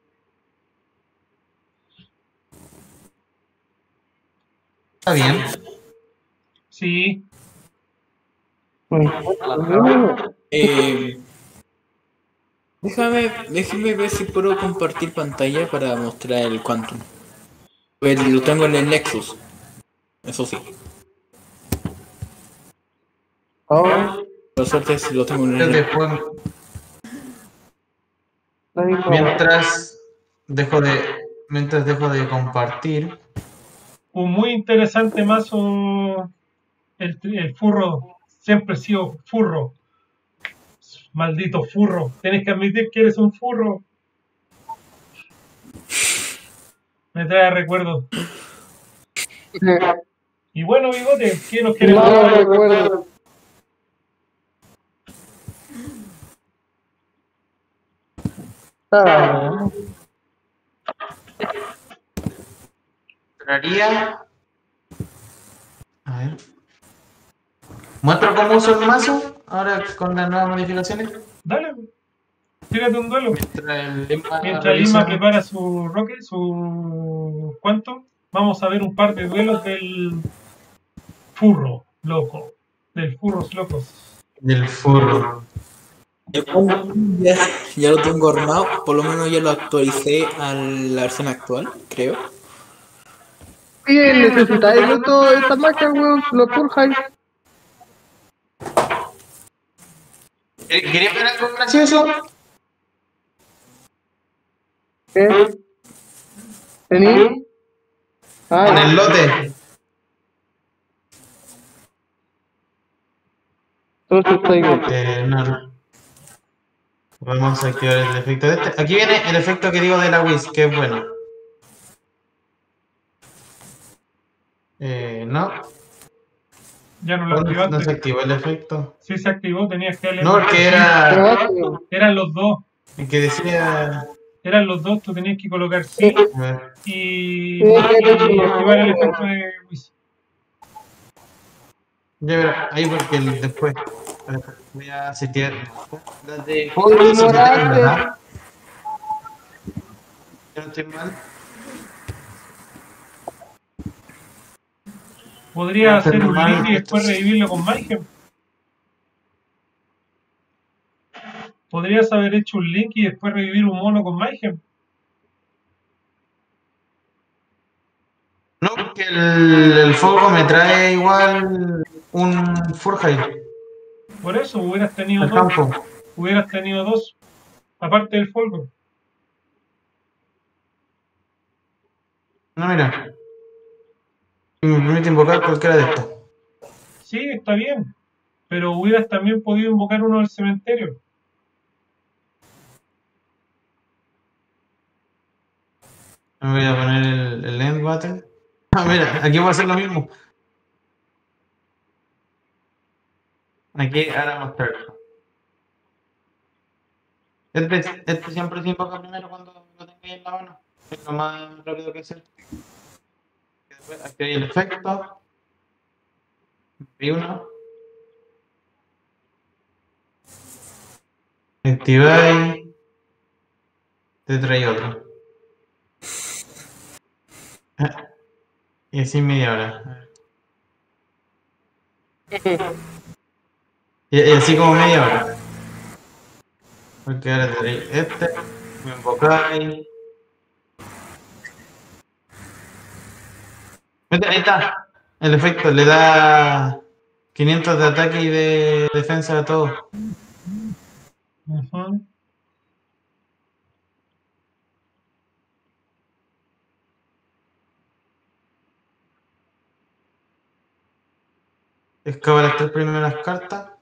Está bien. Sí. Déjame ver si puedo compartir pantalla para mostrar el Quantum. Pues lo tengo en el Nexus. Eso sí. Por suerte si lo tengo en el Nexus. Mientras dejo de compartir. Un muy interesante mazo. El furro. Siempre he sido furro. Maldito furro. Tienes que admitir que eres un furro. Me trae recuerdos. Y bueno, Bigote, ¿qué nos quieres contar? No recuerdo. Traería. A ver. ¿Muestro cómo uso el mazo? Ahora con las nuevas modificaciones. Dale. Tírate un duelo. Mientras Lima prepara su Rocket, su Quantum, vamos a ver un par de duelos del furro loco. Del furros locos. Del furro. Ya lo tengo armado, por lo menos ya lo actualicé a la versión actual, creo. Bien, necesitáis esta máquina, weón, lo purjáis. ¿Querías ver algo gracioso? ¿Qué? ¿Tení? En el lote. Entonces estoy bien. No. Vamos a activar el efecto de este. Aquí viene el efecto que digo de la Wiz, que es bueno. No. Ya no lo activaste. No se activó el efecto. Sí se activó, tenías que darle. No, porque eran los dos. El que decía. Eran los dos, tú tenías que colocar sí y activar el efecto de Wiz. Ya verá, ahí porque después. Voy a setear. ¿Verdad? Yo no estoy mal. Podría hacer un link y después revivirlo con Mayhem. Podrías haber hecho un link y después revivir un mono con Mayhem. No, porque el fuego me trae igual un Furhide. Por eso hubieras tenido dos. Campo. Hubieras tenido dos. Aparte del fuego. No, mira. Me permite invocar cualquiera de estos. Sí, está bien. Pero hubieras también podido invocar uno del cementerio. Me voy a poner el End Battle. Ah, mira, aquí voy a hacer lo mismo. Aquí ahora mostrar. Este siempre se invoca primero cuando lo tengáis en la mano. Es lo más rápido que hacer. Después activáis el efecto. Y uno. Activáis. Te trae otro. Y así media hora. Y así como media hora. Porque ahora te trae este. Me invocáis. Ahí está. El efecto le da 500 de ataque y de defensa a todos. Excava las 3 primeras cartas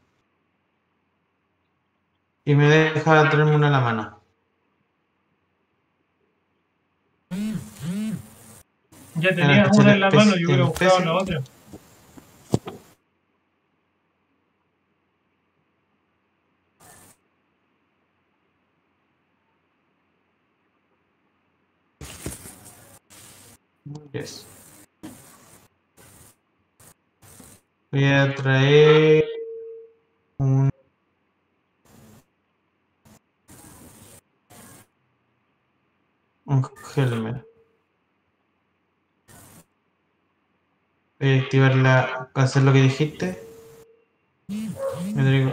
y me deja traerme una a la mano. Ya tenías una en la mano, yo hubiera buscado la otra. Yes. Voy a traer un Helmer. Voy a activar hacer lo que dijiste. Me traigo,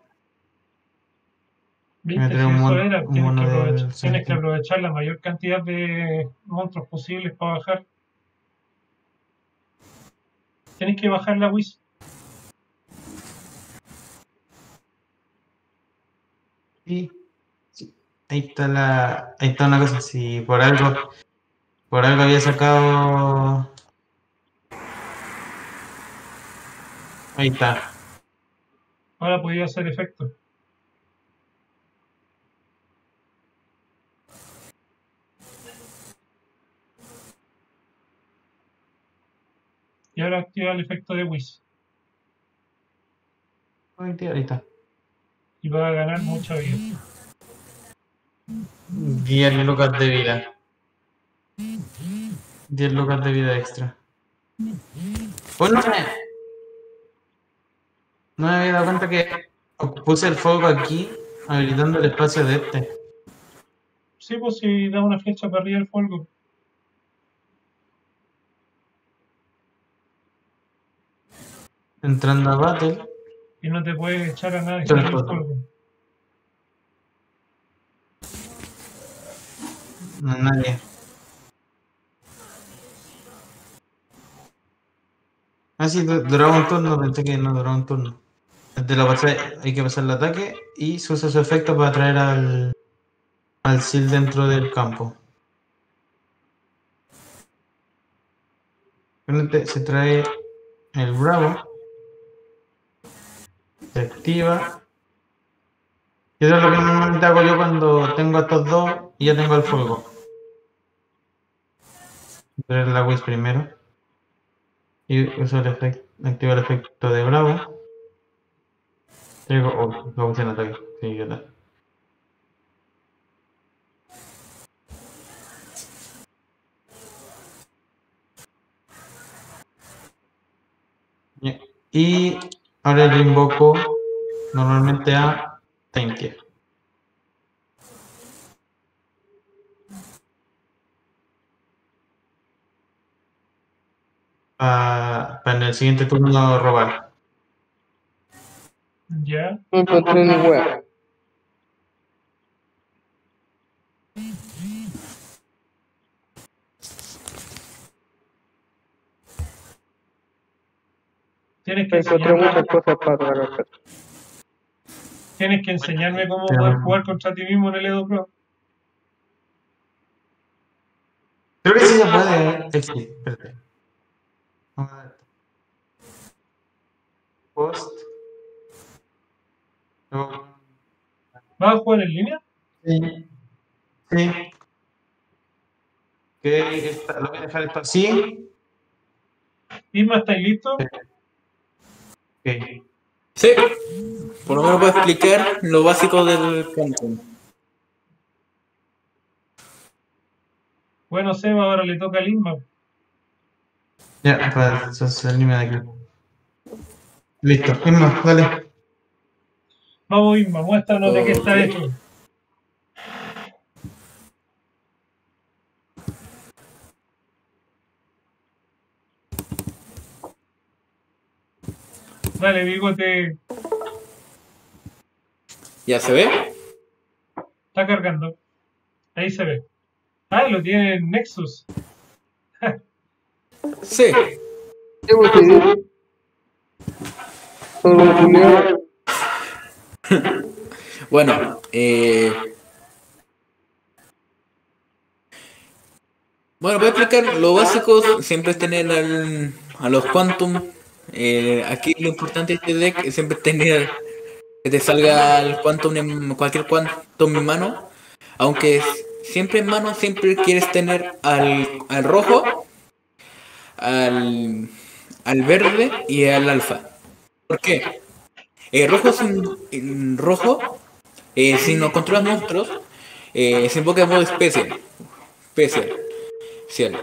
¿Viste? traigo Si un eso era, mono del tienes que Sentinel. aprovechar la mayor cantidad de monstruos posibles para bajar. Tienes que bajar la Whis. Y sí, ahí está una cosa. Si por algo había sacado. Ahí está. Ahora podía hacer efecto. Y ahora activa el efecto de Whis. Ahí está. Y va a ganar mucha vida. 10 lucas de vida. 10 lucas de vida extra. Pues no me había dado cuenta que puse el fuego aquí, habilitando el espacio de este. Sí, pues si da una flecha para arriba el fuego. Entrando a Battle. Y no te puedes echar a nadie Yo en el el fuego. fuego. No, nadie. Ah, sí, duraba un turno, pensé que no duraba un turno. Hay que pasar el ataque y se usa su efecto para traer al Seal dentro del campo. Se trae el Bravo, se activa. Y eso es lo que normalmente hago yo cuando tengo a estos dos y ya tengo el fuego. Traer la Wiz primero. Y uso activo el efecto de Bravo. Traigo. La opción ataque. Sí, ya está. Y ahora le invoco normalmente a Taintia. Para en el siguiente turno robar. Ya. No encontré ni wea. Tienes que Encontré enseñarme, muchas cosas para trabajar. tienes que enseñarme cómo poder jugar contra ti mismo en el Edo Pro. Creo que sí se puede. Sí, espérate. Vamos a ver. Post. Luego- ¿Vas a jugar en línea? Sí. Sí. Lo voy a dejar esto así. Isma, ¿estáis listos? Ok. Sí, por lo menos puedo explicar lo básico del Quantum. Bueno, Seba, ahora le toca al Isma. Ya, para salirme de aquí. Listo. Isma, dale. Vamos, Isma, muéstranos de qué está hecho. Dale, bigote. ¿Ya se ve? Está cargando. Ahí se ve. Ah, lo tiene en Nexus. Sí. ¿Qué vos te digo? Solo culiao. Bueno, voy a explicar lo básico. Siempre es tener a los Quantum Aquí lo importante de este deck es siempre tener que te salga el quantum cualquier quantum en mano. Aunque siempre en mano siempre quieres tener al rojo, al verde y al alfa. ¿Por qué? Rojo sin rojo, si no controlas monstruos, se invoca en modo especial.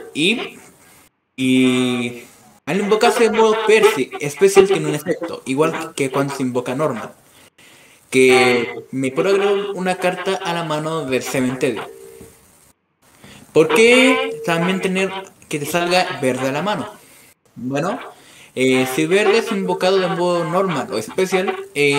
Y al invocarse en modo especial tiene un efecto, igual que cuando se invoca normal. Que me puedo agregar una carta a la mano del cementerio. ¿Por qué también tener que te salga verde a la mano? Bueno, si verde es invocado de modo normal o especial,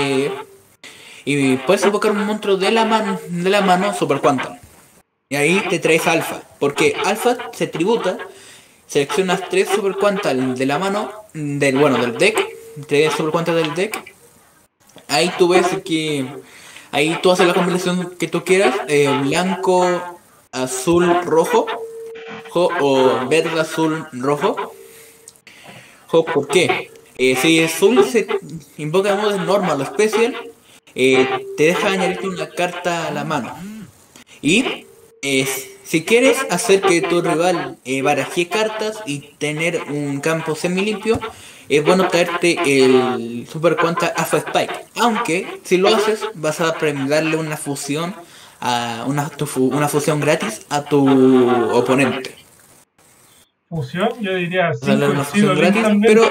y puedes invocar un monstruo de la mano Super Quantum. Y ahí te traes alfa. Porque alfa se tributa, seleccionas 3 Super Quantum de la mano, del deck, 3 Super Quantum del deck. Ahí tú ves que ahí tú haces la combinación que tú quieras, blanco, azul, rojo, o verde, azul, rojo. ¿Por qué? Si azul se invoca en modo normal o especial, te deja añadirte una carta a la mano. Y si quieres hacer que tu rival baraje cartas y tener un campo semi limpio, es bueno traerte el Super Quanta Alpha Spike. Aunque si lo haces, vas a darle una fusión una fusión gratis a tu oponente. Fusión, yo diría Vas a darle 5 una fusión gratis, también. pero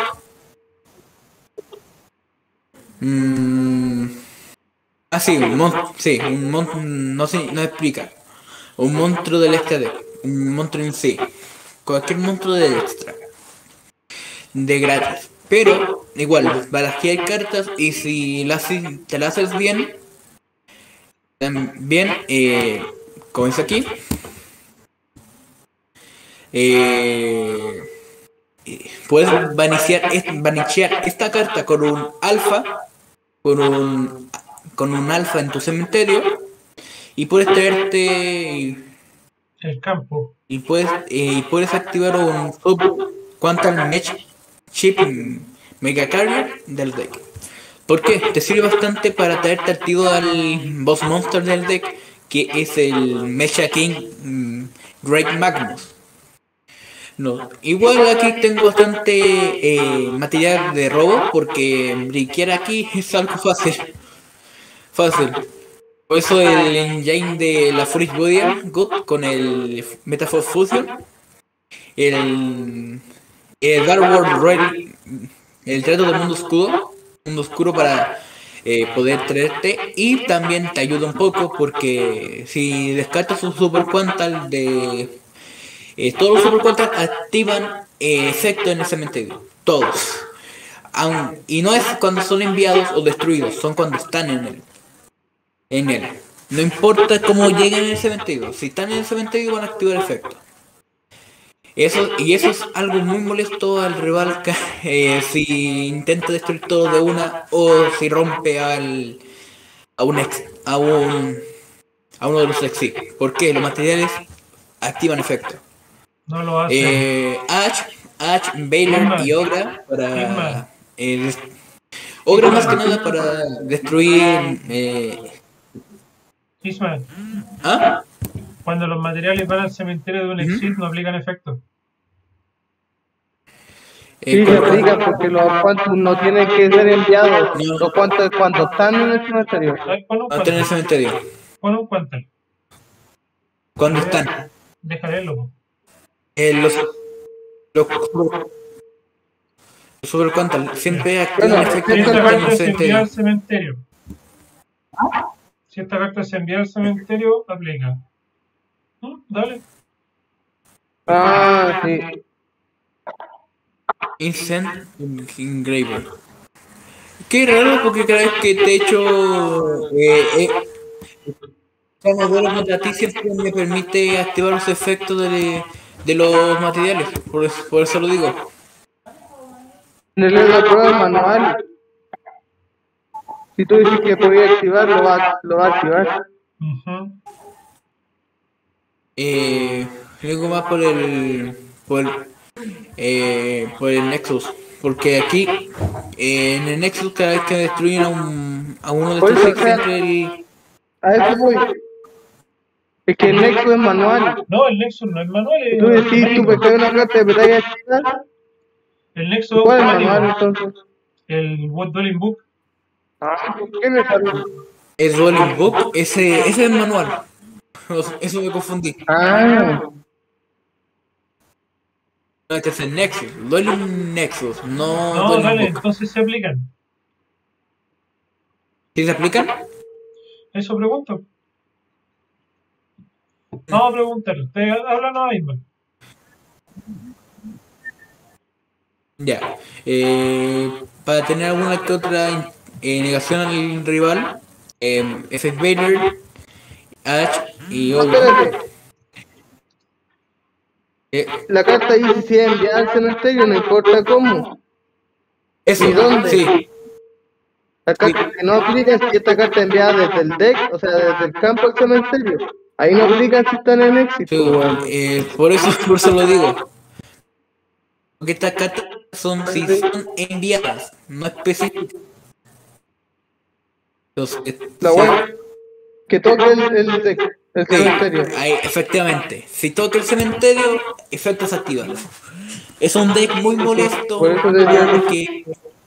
sí, no explica. Un monstruo del extra deck, un monstruo en sí, cualquier monstruo del extra, de gratis. Pero igual, barajear cartas y si te la haces bien, también, como dice aquí, puedes banichear esta carta con un alfa, con un alfa en tu cementerio, y puedes traerte el campo. Y puedes activar un Quantum Chip Mega Carrier del deck. ¿Por qué? Te sirve bastante para traerte activo al boss monster del deck, que es el Mecha King Great Magnus. No, igual aquí tengo bastante material de robo, porque briquear aquí es algo fácil. Por eso el engine de la Furious God con el Metaphor Fusion, el Dark World Ready, el trato del mundo oscuro para poder traerte, y también te ayuda un poco porque si descartas un Super Quantal todos los Super Quantal activan efecto en el cementerio, todos. Y no es cuando son enviados o destruidos, son cuando están en él. No importa cómo lleguen en el cementerio, si están en el cementerio van a activar efecto. Eso es algo muy molesto al rival si intenta destruir todo de una, o si rompe a uno de los exit. ¿Por qué? Los materiales activan efecto. No lo hacen. Ash, Baylor y Ogra para Ogra más que nada para destruir Ismael, ¿Ah? cuando los materiales van al cementerio de un exit no aplican efecto. Sí, se aplica porque los Quantum no tienen que ser enviados. Los Quantum cuando están en el cementerio. Pon un No están en el cementerio. Pon un Quantum. ¿Cuándo están? Déjale verlo. Los Super Quantum siempre activan efecto Si esta en carta el se envía al cementerio. cementerio. Si esta carta se envía al cementerio, aplica. Dale. Ah, sí. Incent Engraver. Qué raro, porque cada vez que te echo modelos contra ti siempre me permite activar los efectos de los materiales. Por eso lo digo. En la prueba manual. Si tú dices que podía activar, lo va a activar. Luego más por el Nexus. porque aquí en el Nexus cada vez que destruyen a uno de Por estos eso, o sea, siempre el... a eso voy. Es que el Nexus es manual. No, el Nexus no es manual, es Tú decís, tú automático. pescas una carta de batalla activa. El Nexus es ¿Cuál es el manual automático. entonces? El What Dwelling Book. Ah, ¿por qué me salió? El Dueling Book, ese es el manual. Eso me confundí. Ah, No, este es el Nexus. Dueling Nexus, no No, Dueling dale, Book. entonces se aplican. ¿Sí se aplican? Eso pregunto. Vamos a preguntar. Háblanos ahí, man. Ya. Para tener alguna que otra negación al rival, F. Vader, Ash y no, Obi. espérate. La carta dice si es enviada al cementerio, no importa cómo. Eso, ¿Y dónde? sí. La carta que no aplica es si esta carta es enviada desde el deck, o sea, desde el campo al cementerio. Ahí no aplica si están en Sí, éxito, weón. por eso lo digo. Porque estas cartas son, si son enviadas, no específicas. Entonces, La sí, weón que toque el deck, el sí, cementerio. ahí, efectivamente. Si toca el cementerio, efectos activados. Es un deck muy molesto Por eso decía porque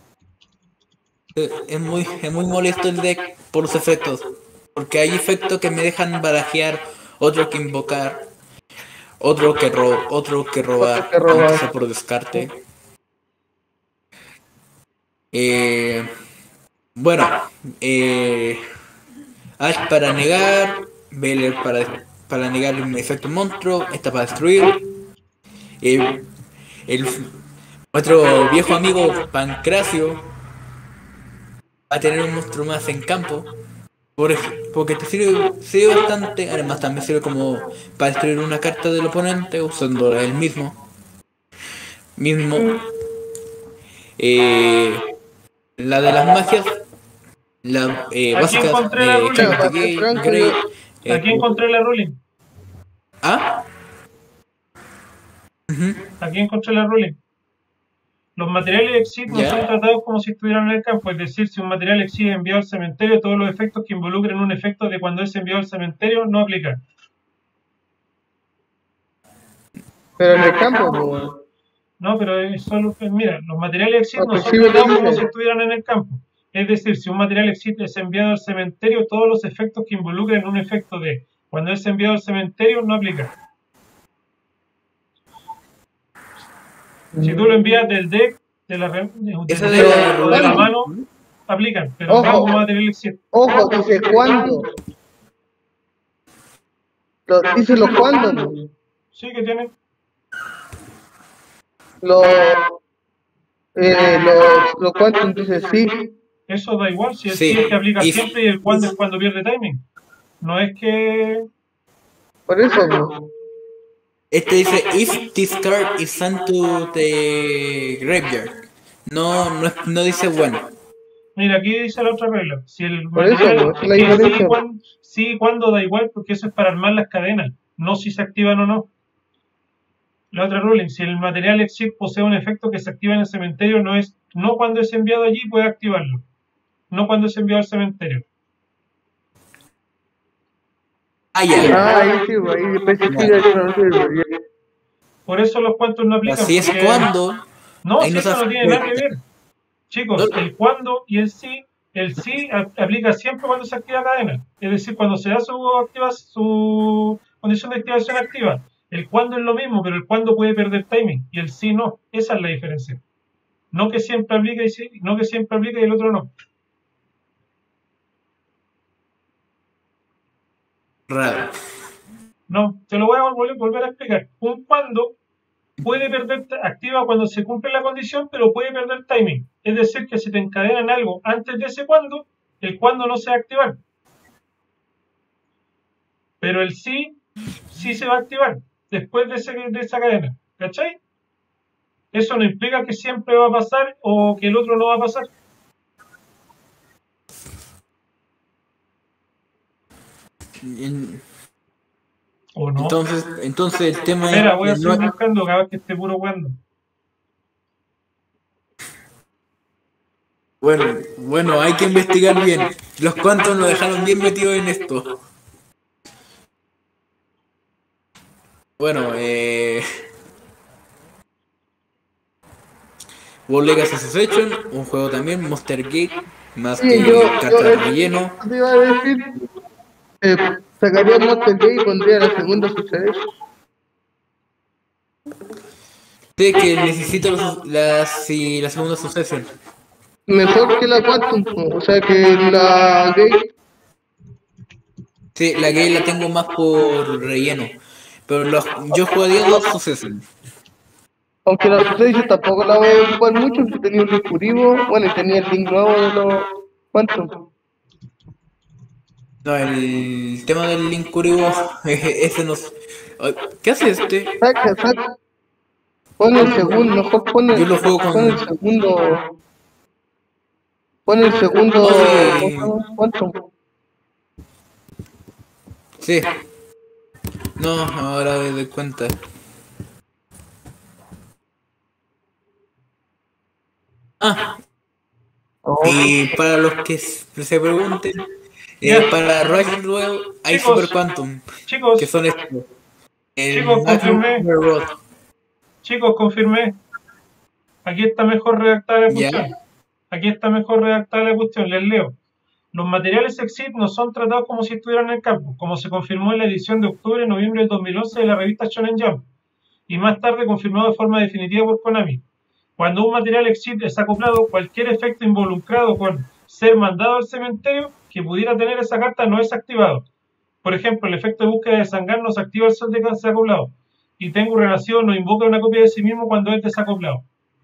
es muy molesto el deck por los efectos. Porque hay efectos que me dejan barajear, otro que invocar, otro que robar, Otro que aunque robar. sea por descarte. Bueno, Ash para negar, Veler para negar un efecto monstruo, esta para destruir. El, nuestro viejo amigo Pancracio va a tener un monstruo más en campo. Porque te sirve bastante, además también sirve como para destruir una carta del oponente usando el mismo. La de las magias, la Aquí básica encontré la ruling. Claro, Gray, Franco, Grey, Aquí encontré la ruling. ¿ah? Aquí encontré la ruling. Los materiales exit no Ya. son tratados como si estuvieran en el campo, es decir, si un material exit es enviado al cementerio, todos los efectos que involucren un efecto de cuando es enviado al cementerio no aplican. pero en el campo, pues, weón. No, pero es solo, mira, los materiales exit Ah, no pues son sí me tratados como dice. si estuvieran en el campo. Es decir, si un material exit es enviado al cementerio, todos los efectos que involucren un efecto de cuando es enviado al cementerio no aplican. Si tú lo envías del deck, del Esa deck de la o de la ruling. mano, aplican, pero no Ojo. como material exit. Ojo, dice cuándo. Dice los cuándo, pues. Sí que tienen. Los los quantum dice sí. Eso da igual, si el Sí, sí es que aplica y- siempre y el cuándo es cuando pierde timing. No es que. Por eso, pues. Este dice, if this card is sent to the graveyard. No dice bueno. Mira, aquí dice la otra regla. Si el Por eso, material. pues, es la es que diferencia. sí y cuándo da igual, porque eso es para armar las cadenas, no si se activan o no. La otra ruling, si el material exit posee un efecto que se activa en el cementerio, no cuando es enviado allí puede activarlo. No cuando es enviado al cementerio. Ah, ya. Ah, ahí sí, pues, ahí especifica que no sirve. Ya. Por eso los cuantos no aplican. Así es porque- cuando. No, ahí si no eso se no tiene nada que afecta. ver. Chicos, el cuándo y el sí aplica siempre cuando se activa cadena. Es decir, cuando se da su condición de activación activa. El cuándo es lo mismo, pero el cuándo puede perder timing y el sí no. Esa es la diferencia. No que siempre aplica y sí, no que siempre aplica y el otro no. Raro. No, te lo voy a volver a explicar. Un cuándo puede perder, activa cuando se cumple la condición, pero puede perder timing. Es decir, que si te encadenan algo antes de ese cuándo, el cuándo no se va a activar. Pero el sí se va a activar después de esa cadena. ¿Cachai? Eso no implica que siempre va a pasar o que el otro no va a pasar. ¿O no? Entonces el tema Espera, voy a es. seguir buscando cada vez que esté puro cuando. Bueno, hay que investigar bien. Los cuantos nos dejaron bien metidos en esto. Bueno, World Legacy Succession, un juego también, Monster Gate, más Sí, que yo cartas de relleno. te iba a decir, sacaría Monster Gate y pondría la segunda Succession. Sé que necesito la segunda Succession. Mejor que la Quantum, o sea que la Gate. Sí, la Gate la tengo más por relleno. Pero yo jugaría dos Succession. Aunque la Succession tampoco la voy a ocupar mucho, porque tenía un link Uribo, bueno, y tenía el link nuevo de los Quantum. No, el tema del Link Kuribo, ese no sé. ¿Qué hace este? Saca. Pon el segundo, mejor Yo lo juego pon el con... segundo. Pon el segundo. Oh, ¿Cómo se sí. llama? Quantum. Sí. No, ahora me doy cuenta. Ah, Oh, y para los que se pregunten, Ya. para Rush Duel hay Chicos, Super Quantum, que Chicos, son estos. El chicos, Magnum confirmé. Rod. Chicos, confirmé. Aquí está mejor redactada la ¿Ya? cuestión. Aquí está mejor redactada la cuestión. Les leo. Los materiales Exit no son tratados como si estuvieran en el campo, como se confirmó en la edición de octubre-noviembre de 2011 de la revista Shonen Jump, y más tarde confirmado de forma definitiva por Konami. Cuando un material Exit es acoplado, cualquier efecto involucrado con ser mandado al cementerio que pudiera tener esa carta no es activado. Por ejemplo, el efecto de búsqueda de Sangan no se activa al ser desacoplado, y Tengu Relación no invoca una copia de sí mismo cuando es desacoplado.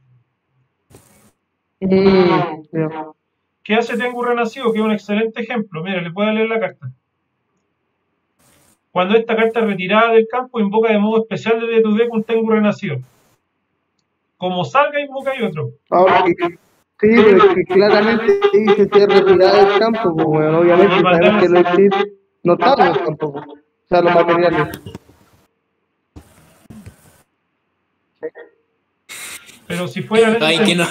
ya. ¿Qué hace Tengu Renacido? Que es un excelente ejemplo. Mira, le puedo leer la carta. Cuando esta carta es retirada del campo, invoca de modo especial desde tu deck un Tengu Renacido. Como salga, invoca y otro. Ahora que sí, pero es que claramente dice ser retirada del campo, pues, bueno, obviamente Y sabemos que mandarlas- no existe, no están en el campo, pues. O sea, los materiales. Pero si fuera en ese Ay, que no.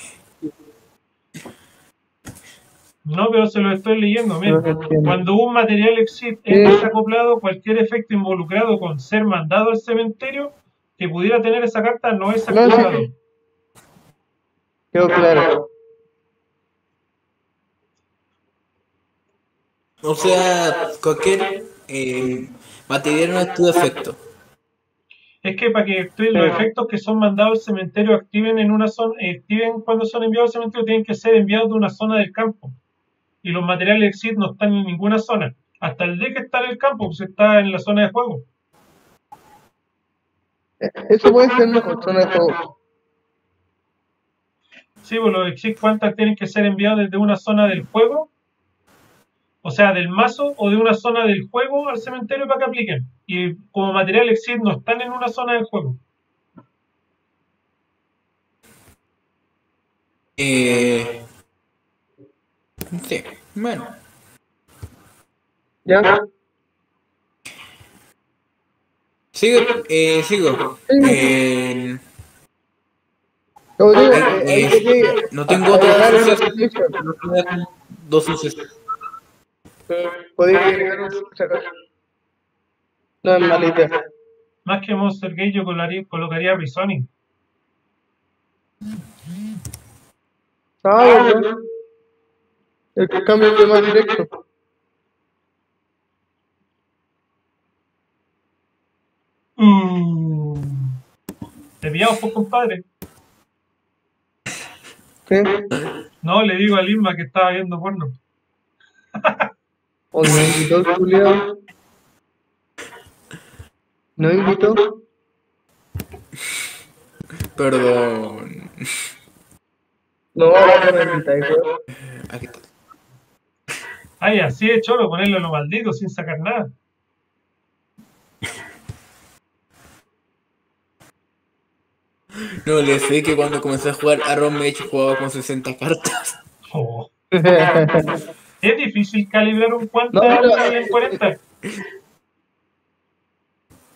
No, pero se lo estoy leyendo. Mira. No se entiende. Cuando un material Exit es desacoplado, cualquier efecto involucrado con ser mandado al cementerio que pudiera tener esa carta no es No, activado. sí, quedó claro. O sea, cualquier material no es tu efecto. Es que para que actúen los efectos que son mandados al cementerio activen en una zona, activen cuando son enviados al cementerio, tienen que ser enviados de una zona del campo. Y los materiales Exit no están en ninguna zona. Hasta el deck está en el campo, pues está en la zona de juego. Eso puede ser mejor, zona de juego. Sí, pues los Exit Quantas tienen que ser enviados desde una zona del juego, o sea, del mazo o de una zona del juego al cementerio para que apliquen. Y como material Exit no están en una zona del juego. Sí, bueno. ¿Ya? Sigo. Como digo, No tengo otro agregar una suceso. petición. No tengo dos sucesos. Podéis agregar un suceso. No es mala idea. Más que Monster Gate yo colocaría Reasoning. Ah, bueno. El cambio es más directo. Te pillamos, pues, compadre. ¿Sí? No, le digo a Lisma que estaba viendo porno. O no invitó el culiao. No invitó. Perdón. No, ahora no me invitáis, weón. Aquí está. Ay, así de choro, ponerlo en lo maldito sin sacar nada. No le sé que cuando comencé a jugar a Ron Mage jugaba con 60 cartas. Oh. Es difícil calibrar un cuanta No, no, en 40.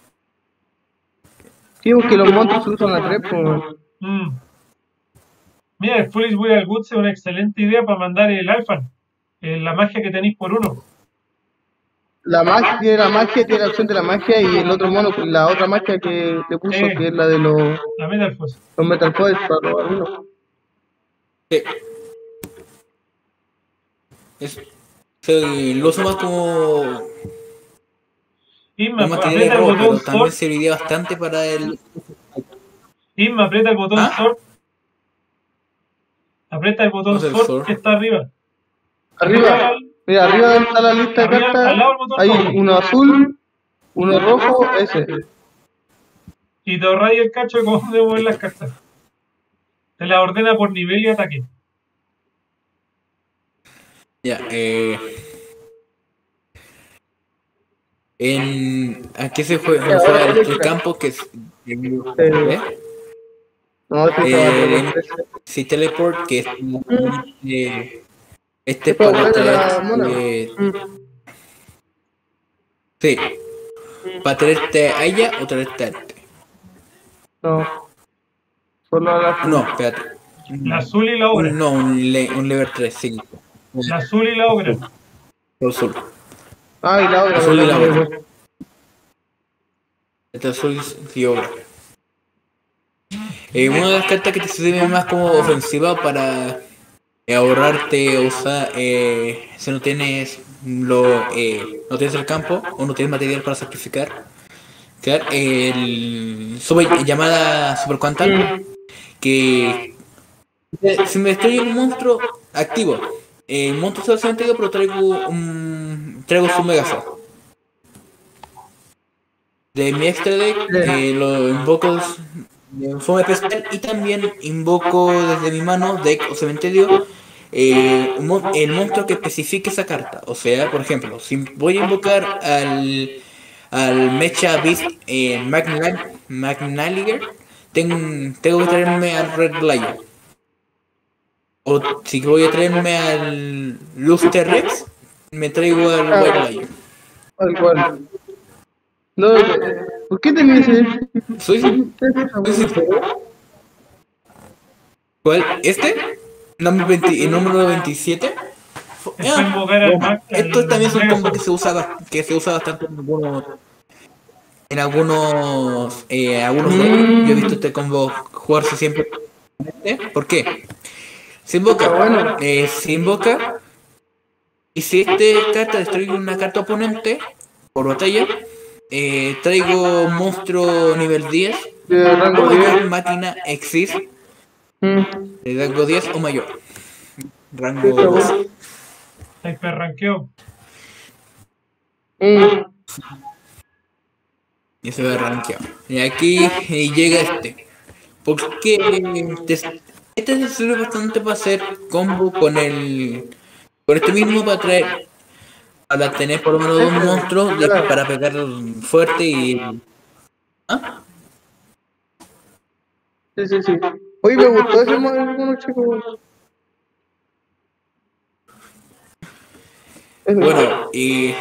Sí, porque los montos se usan a tres, pues. Mm. Mira, el Foolish Without Goods es una excelente idea para mandar el alfa. La magia que tenéis por uno. La magia, tiene la opción de la magia y el otro mono, la otra magia que puso, que es la de La Metal Force. los Metal Force para los alumnos. Lo uso más como Isma, un aprieta material el rojo, pero botón también Sword. serviría bastante para el... Isma, aprieta el botón ¿Ah? Sword. Aprieta el botón ¿Cuál es el Sword Sword? que está arriba. Arriba, mira, arriba está la lista de Arriba, al cartas. lado del botón Hay rojo. uno azul, uno rojo, ese. Y te ahorráis el cacho de cómo de mover las cartas. Te las ordena por nivel y ataque. Ya, aquí se juega, el campo que es... ¿eh? No, ese Si teleport, que es este es para para buscar a la traer, mona. sí, para traerte a ella o traerte a este. No. Solo a la... No, espérate. La azul y la obra. No, un lever 3, sí. La azul y la obra. Azul. Ah, y la otra. Azul y la ¿verdad? otra. Este azul y obra. Una de las cartas que te sirve más como ofensiva para ahorrarte usar si no tienes no tienes el campo o no tienes material para sacrificar. Llamada Super Quantum, que si me destruye un monstruo activo, el monstruo está al cementerio, pero traigo su Megazord. De mi extra deck lo invoco de forma especial y también invoco desde mi mano, deck o cementerio, el monstruo que especifique esa carta. O sea, por ejemplo, si voy a invocar al Mecha Beast Magnaliger, tengo que traerme al Red Lion. O si voy a traerme al Luster Rex, me traigo al White Lion. Tal cual. No, ¿por qué tenías ese? Soy sincero. ¿Cuál? ¿Este? El número 27. Es para invocar al Mac. Esto también es un combo que se usa bastante en algunos decks. Yo he visto este combo jugarse siempre. ¿Por qué? Se invoca. Se invoca. Y si este carta destruye una carta oponente por batalla, traigo monstruo nivel 10 De rango o 10. máquina Exis de rango 10 o mayor. Rango Sí, está 12. bueno. Hyper ranqueo. Y se ve rankeado. Y aquí llega este. Porque este se sirve bastante para hacer combo con este mismo para traer. Para tener por lo menos dos monstruos para pegar fuerte y. ¿Ah? Sí, sí, sí. Oye, me gustó ese mono, chico. Bueno, y.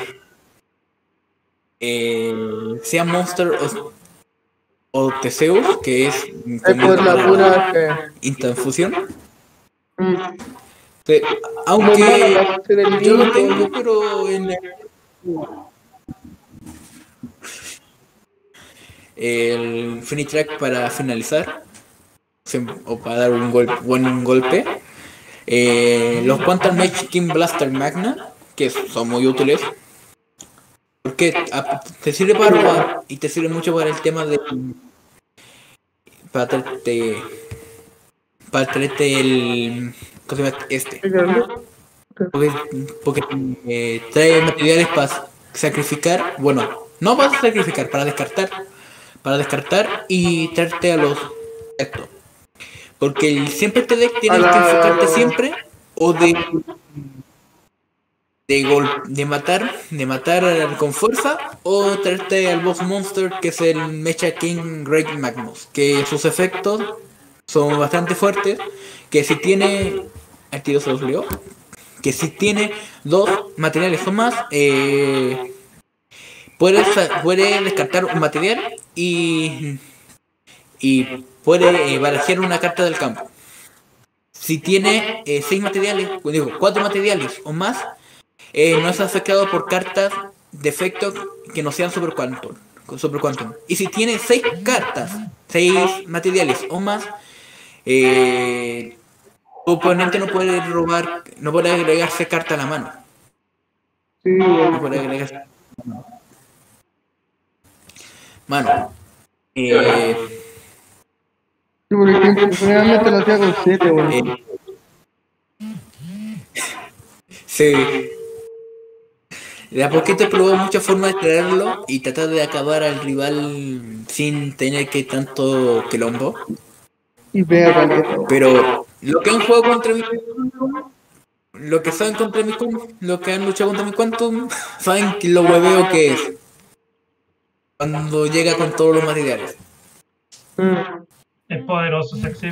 Sea Monster o Theseus, que es Es por la pura que... Instant Fusion. Mm. Sí, aunque Normal, hacer el yo lo link, tengo, pero en el Finitrack para finalizar o para dar un buen golpe. Los Quantum Mage King Blaster Magna, que son muy útiles, porque te sirve para robar y te sirve mucho para el tema de para traerte el ¿cómo se llama? Porque trae materiales para sacrificar, bueno, no para sacrificar, para descartar y traerte a los esto. Porque siempre este deck tienes que enfocarte siempre o de matar con fuerza o traerte al boss monster que es el Mecha King Great Magnus, que sus efectos son bastante fuertes, que si tiene activo se los leo, que si tiene dos materiales o más, puede descartar un material y puede barajear una carta del campo. si tiene 6 materiales, digo, 4 materiales o más, no es afectado por cartas de efecto que no sean super quantum. Y si tiene 6 cartas, 6 materiales o más, tu oponente no puede robar, no puede agregarse carta a la mano. Sí, No puede agregarse. Mano. por ejemplo, generalmente lo hacía con 7, weón. Sí. De a poquito probó muchas formas de traerlo y tratar de acabar al rival sin tener que tanto quilombo. Y pega caleta, weón. Pero lo que han jugado contra mi lo que saben contra mi lo que han luchado contra mi Quantum, saben que lo hueveo que es. Cuando llega con todos los materiales. Es poderoso Sexy.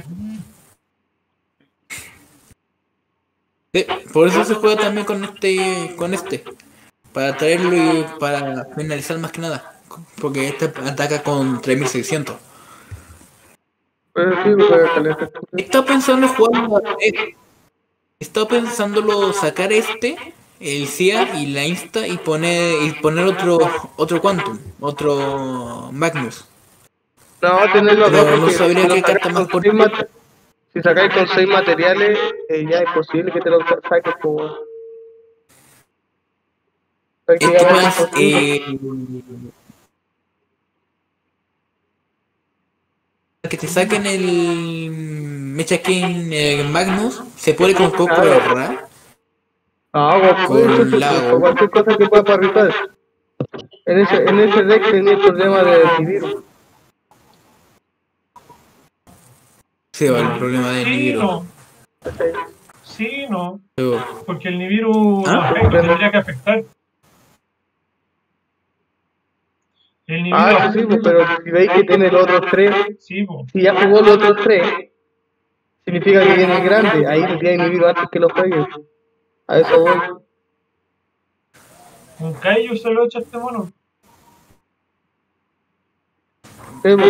Sí, por eso se juega también con este. Para traerlo y para finalizar más que nada. Porque este ataca con 3600. Pero sí, pega caleta. Estaba pensando jugar. Estaba pensándolo sacar el CIA y la Insta y poner otro Quantum, otro Magnus. No, tener los dos Pero no porque sabría si lo qué sacáis carta más con poner. si sacáis con 6 materiales, ya es posible que te lo saques como. Es que más que te saquen el Mecha King Magnus se puede con poco de Ra. Con Lago. Cualquier cosa que pueda para rituales. En ese deck tenía el problema de Nibiru. Sí, va el problema de Sí, Nibiru. no. Sí, no. Pero, Porque el Nibiru no ¿Ah? afecta, tendría que afectar. El Nibiru Ah, sí, pues, pero si veis que tiene los otros 3, sí, po. si ya jugó los otros 3, significa que viene grande. Ahí le tiene Nibiru antes que lo juegue. A eso voy. Un Kaiju se lo echa este mono. Sí, pues.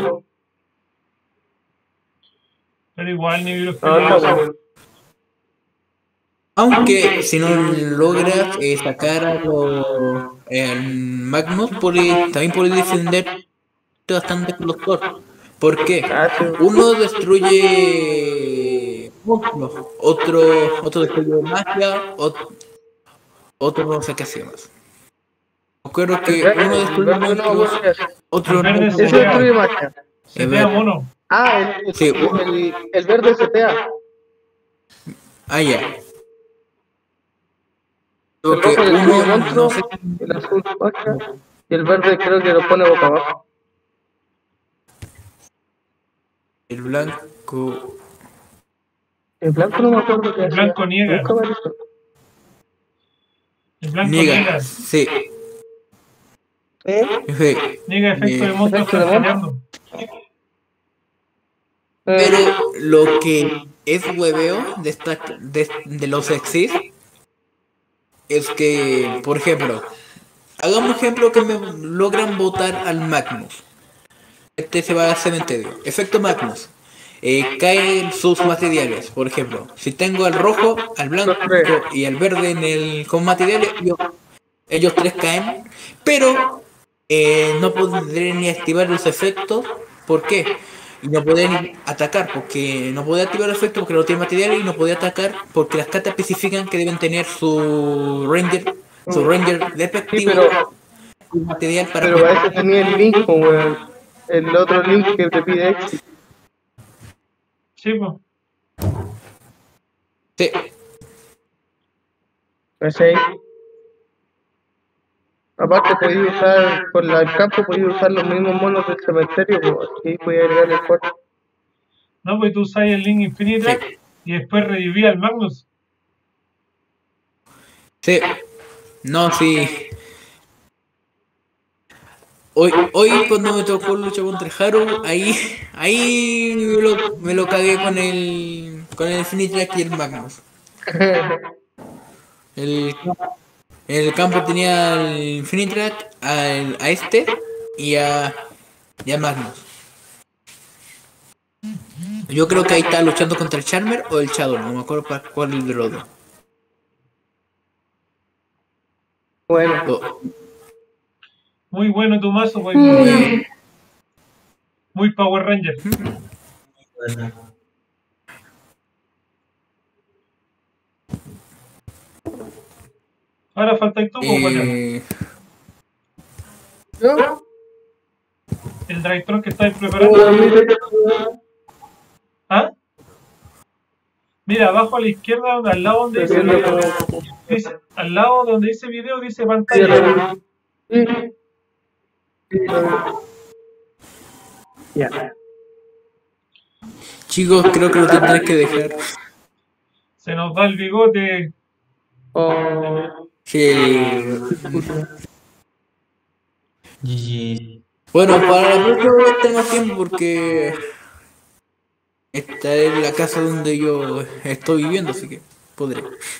Pero igual Nibiru es No, está peligroso. bueno. aunque si no logras sacar a los Magnus, también puedes defender bastante con los Thor. ¿Por qué? Ah, sí. Uno destruye monstruos, otro destruye magia, otro no sé qué hace más. Recuerdo que uno destruye No, monstruos, bueno, ya. otro El verde no. se Ese destruye magia. Se vea mono. Ah, Sí. el verde CTA. Ah, ya. El Creo que rojo destruye uno no monstruos, sé. el azul magia, y el verde creo que lo pone boca abajo. El blanco. El blanco no me acuerdo qué El hacía. blanco niega. Nunca me hizo. El blanco niega. Sí. ¿Eh? Sí. Niega efecto de monstruos Efecto de monstruo. cancelando. Pero lo que es hueveo de los exis es que, por ejemplo, hagamos un ejemplo que me logran botar al Magnus. Este se va al cementerio. Efecto Magnus. Caen sus materiales. Por ejemplo, si tengo al rojo, al blanco y al verde con materiales, ellos 3 caen. Pero no podré ni activar los efectos. ¿Por qué? Y no podré ni atacar porque no podía activar el efecto porque no tiene materiales y no podía atacar porque las cartas especifican que deben tener su Ranger respectivo Sí, y material para pero para eso tenía el link, weón. El otro link que te pide exit. Sí, po. Sí. ¿Cachai? Aparte podías usar, por el campo podías usar los mismos monos del cementerio, pues así podías agregar el cuarto. No, pues tú usas el Link Infinite Sí. y después reviví al Magnus. Sí. No, sí. Hoy cuando me tocó luchar contra el Haru, ahí me lo cagué con el Infinitrack y el Magnus. El campo tenía el Infinitrack a este y a Magnus. Yo creo que ahí está luchando contra el Charmer o el Shadow, no me acuerdo para cuál es el de los dos. Bueno, Oh, Muy bueno tu mazo, pues, muy- muy Power Ranger. Bueno. Ahora falta tú, pues, guateado. yo, El Draytron que estáis preparando. ¿Ah? Mira, abajo a la izquierda, al lado donde dice video, al lado donde dice video, dice pantalla. Ya. Chicos, creo que lo tendré que dejar. Se nos va el bigote. Oh, Sí. GG. Bueno, para la próxima vez tenemos tiempo porque esta es la casa donde yo estoy viviendo, así que podré.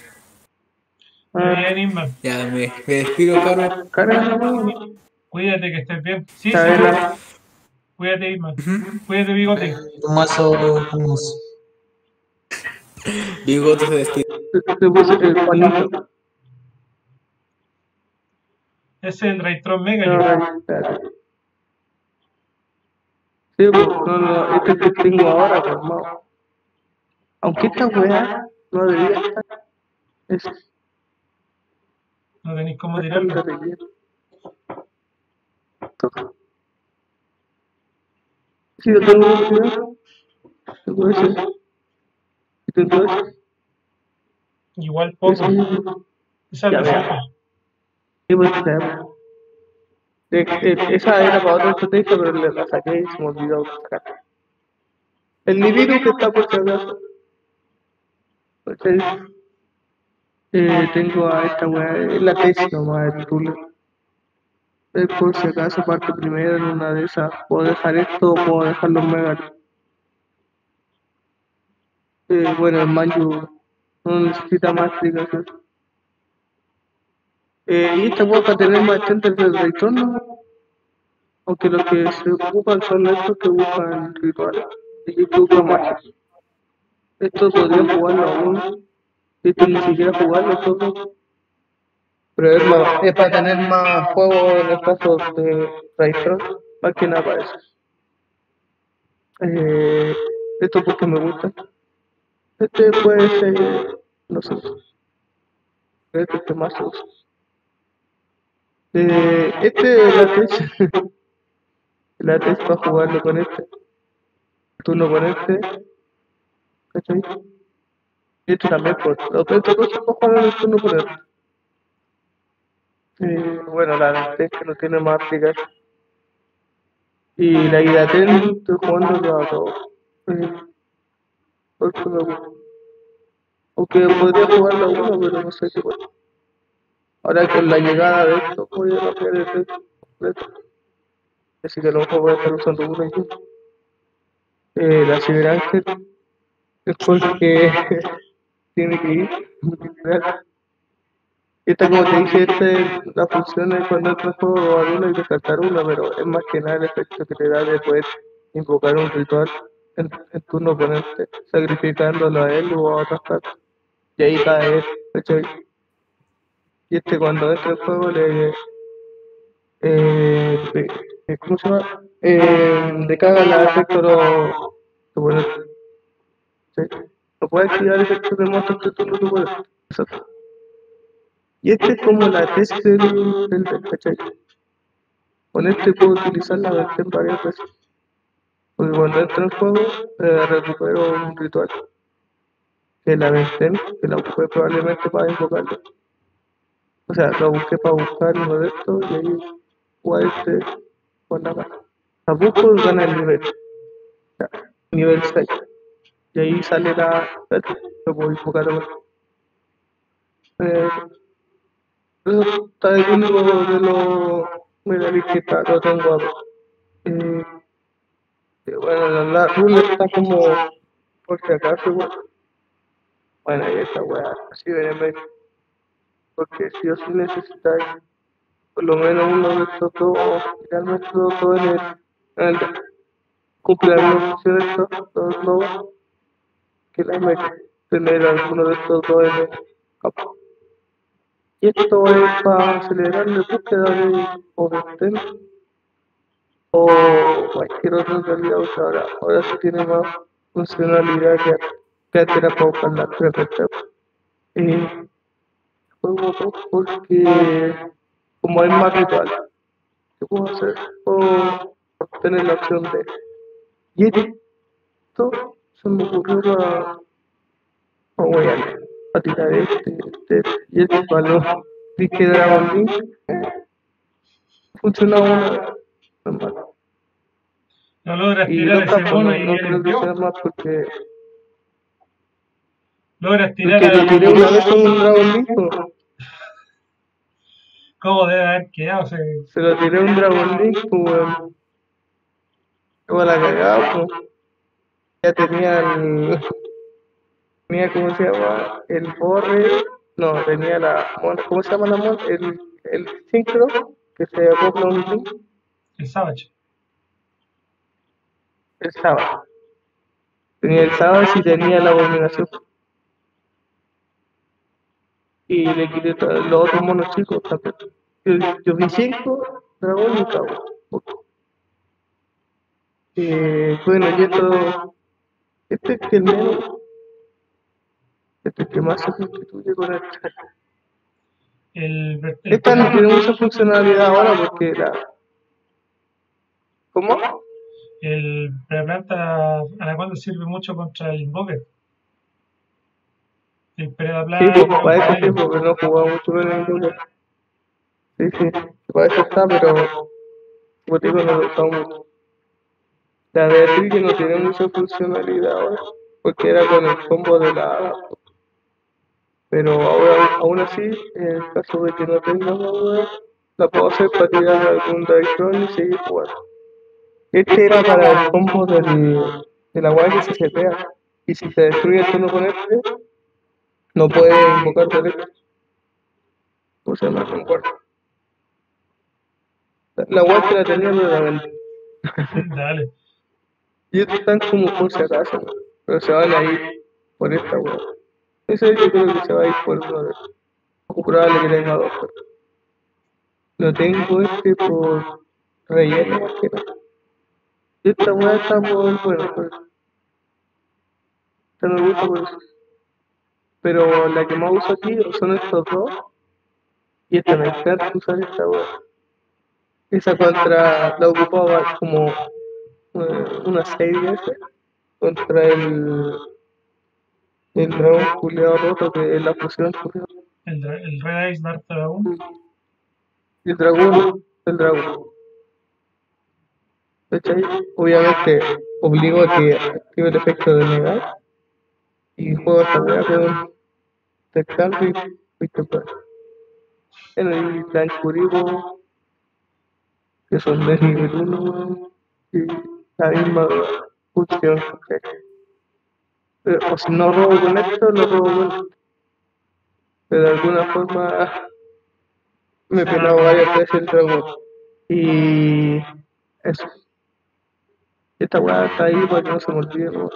Bien, Isma. Ya me despido, cabrón. Cuídate que estés bien. Sí, sí. Isabela. Cuídate, Isma. Cuídate, bigote. Tu mazo, hummus. Bigote se despide. Te puse el Juanito. Ese es el Draytron Mega. No, espérate. Sí, pues, no, este que tengo ahora, pues, no. Aunque esta weá no debería estar. Es No tenéis cómo tirarlo. bastante relleno. Sí, yo tengo un video. Tengo ese. Y tengo ese. Igual poco. Ese. Esa Ya es vea. de Sí, pues, esa era para otra estrategia, pero la saqué y se me olvidó sacar. El Nibiru que está por si acaso. ¿Cachai? Tengo a esta weá, es la tesis nomás, el Tule. Por si acaso parte primero en una de esas. Puedo dejar esto o puedo dejar los megas. Bueno, el Manju no necesita más explicación. Y esta weá para tener más chances del Rayton, ¿no? Aunque los que se ocupan son estos que buscan rituales y que buscan magia. Estos podrían jugarlo aún. Estos ni siquiera jugarlo todo. Pero es para tener más juego en el caso de Raytron, más que nada para eso. Esto porque me gusta. Este puede ser, no sé, este que más uso. Este es la tesis, la tesis para jugarlo con este. Turno con este, ¿cachai? Y este también, pues, los otros dos para jugar en el turno con este. Bueno, la ventaja es que no tiene más aplicación. Y la Iraten estoy jugando a todo. Porque me gusta. Aunque podría jugar la 1, pero no sé qué bueno. Ahora con la llegada de esto, voy a cambiar el resto completo. Así que a lo mejor voy a estar usando una y otra. La Ciberángel es porque tiene que ir. Literal. Esta, como te dije, la función es cuando entras al juego robar una y descartar una, pero es más que nada el efecto que te da de poder invocar un ritual en turno oponente, sacrificándolo a él o a otras cartas. Y ahí cae él, ¿cachai? Y este cuando entra al juego ¿cómo se llama? Le caga el efecto lo oponente. ¿Sí? No puede activar efectos de monstruos que tú no lo puedes. Exacto. Y este es como la tesis del deck, ¿cachai? Con este puedo utilizar la versión varias veces. Porque cuando entro en juego, recupero un ritual. Que la versión, que la ocupé probablemente para invocarlo. O sea, lo busqué para buscar uno de estos y ahí jugar este con la gana. La busco y gana el nivel. Ya, nivel 6. Y ahí sale lo puedo invocar ahora. Eso está el único de los medallas que está, lo tengo acá. Eh, bueno, la rule está como por si acaso, igual. Bueno, ahí está, weá, así veremos. Porque si o sí necesitáis por lo menos uno de estos dos, realmente todo en el deck. cumple la misma función de estos globos que la MX, tener alguno de estos dos en el campo. Y esto es para acelerar la búsqueda de Overten o cualquier otra realidad usada. Ahora sí tiene más funcionalidad que antes era para buscar las tres rectas. Juego 2 porque como hay más ritual, ¿qué puedo hacer? Puedo obtener la opción de... Y esto se me ocurrió a tirar y este balón. Dije Dragon Link, funciona una vez, normal. No logras Y tirar no a ese tanto, mono no y creo eres que sea Dios. más Logras tirar porque lo tiré una vez con un al... Dragon Link, ¿no? ¿Cómo debe haber quedado? Se lo tiré a un Dragon Link, pues, igual la cagada, pues. Ya tenía, ¿cómo se llama? El borre, no, tenía ¿cómo se llama la mon? El sincro, que se acopla a un link, El Savage. el sábado. Tenía el sábado y tenía la abominación. Y le quité los otros monos chicos también. Yo vi 5 dragones y cabo. Bueno, y este es que el menos, este es que más se sustituye con el chat. Esta no tiene mucha funcionalidad ahora porque ¿cómo? El Predaplanta Anaconda sirve mucho contra el Invoker. El Sí, Predaplanta. pues para eso sí, porque no jugaba mucho con el Invoker. Sí, para eso está, pero como te digo, no lo usaba mucho. La de Trigue no tiene mucha funcionalidad ahora, porque era con el combo de la hada. Pero ahora, aún así, en el caso de que no tenga más hueá, la puedo hacer para tirar algún Daikron y seguir jugando. Este era para el combo de la hueá que se setea. Y si se destruye el turno con este, no puede invocar derecho. O sea, no concuerdo. La hueá que la tenía no la vendí. Dale. Y estos están como por si acaso, ¿no? Pero se van a ir por esta hueá. Eso yo creo que se va a ir por uno de estos. O probable que tenga dos, pero lo tengo por relleno más que nada. Y esta hueá está muy buena, por eso. Esta me gusta por eso. Pero la que más uso aquí son estos dos. Y esta me encanta usar esta hueá. Esa contra la ocupaba como una 6 veces contra el dragón culiado roto que es la fusión culiado. El Red Ice Dark Dragon. El dragón. ¿Cachai? Obviamente obligo a que active el efecto de negar y juego esta weá con Tectal y Victor. En el Clan Kuribo, que son de nivel 1, y la misma función. O si no robo con esto, lo robo con esto. Pero de alguna forma me he pelado varias veces el dragón. Y eso. Esta weá está ahí para que no se me olvide, ¿no?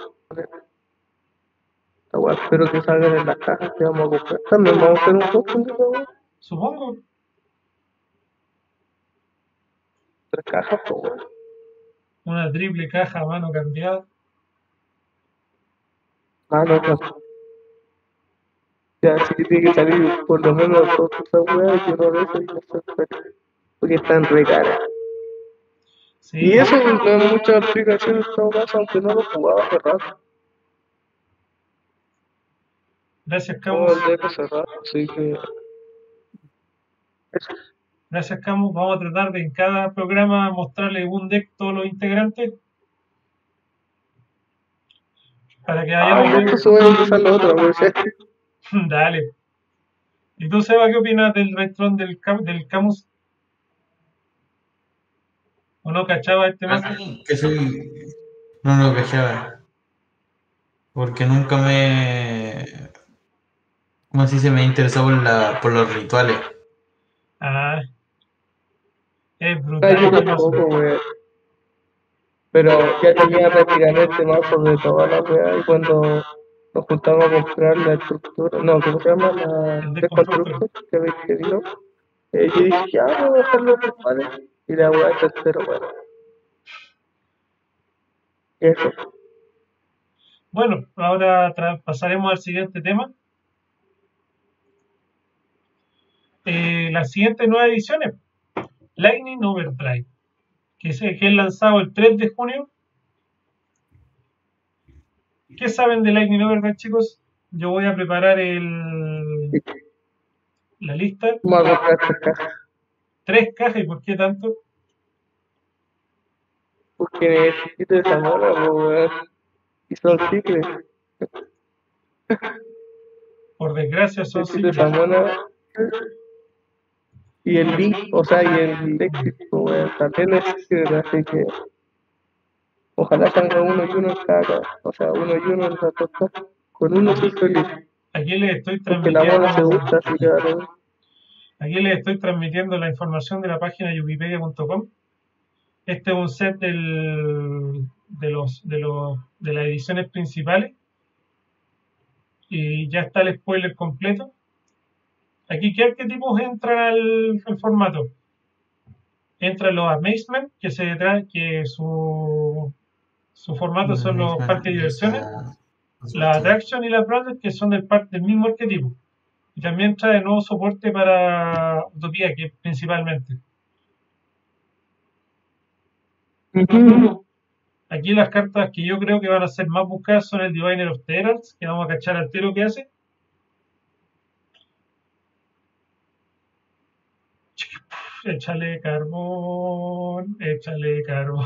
Esta weá espero que salgan en las cajas que vamos a comprar. También vamos a hacer un poco de esta weá. Supongo. 3 cajas, pues weá. Una triple caja a mano cambiada. Ah, no, no. Ya, así que tiene que salir por lo menos todas esas weas y uno de esos y no se feliz. Porque están re caras. Sí. Y eso no es mucha aplicación en todo caso, aunque no lo jugaba hace rato. Gracias, Como Camus. el deck hace rato, así que. Eso. Gracias, Camus. Vamos a tratar de en cada programa mostrarle un deck a todos los integrantes. Para que Ah, vayamos y esto se va a empezar la otra, pues. Dale. ¿Y tú, Seba, qué opinas del Retron del Camus? ¿O no cachaba este mazo? Que soy. No lo cachaba. Porque nunca me. ¿Cómo así se me ha interesado por los rituales? Ah, es Ah, brutal yo este mazo. tampoco, wey. Pero ya tenía prácticamente este mazo de toda la weá y cuando nos juntamos a comprar la estructura, no, ¿cómo se llama? La El Deconstructor que habéis pedido. Yo dije, ya, voy a dejarlo normales. Y la weá está entero, bueno. Eso. Bueno, ahora pasaremos al siguiente tema. Las siguientes nuevas ediciones. Lightning Overdrive, que es lanzado el 3 de junio. ¿Qué saben de Lightning Overdrive, chicos? Yo voy a preparar la lista. Vamos a comprar 3 cajas. 3 cajas, ¿y por qué tanto? Porque necesito esa mona, pues, weón. Y son cicles. Por desgracia son Necesito esa ciclos. mona. Y el link, o sea, y el Lexis, pues, weón, también es ciclo, así que ojalá salga uno y uno en cada caja. O sea, uno y uno en las 2 cajas. Con uno sí feliz. Aquí les estoy Porque la mona se gusta, así que ahora. Aquí les estoy transmitiendo la información de la página yukipedia.com. Este es un set de las ediciones principales. Y ya está el spoiler completo. Aquí, ¿qué arquetipos entran al formato? Entran los Amazement, que su formato son los parques de diversiones. La Attraction y la Branded, que son del mismo arquetipo. Y también trae nuevo soporte para Utopía, que principalmente. Aquí las cartas que yo creo que van a ser más buscadas son el Diviner of the Heralds, que vamos a cachar al tiro que hace. Échale carbón, échale carbón.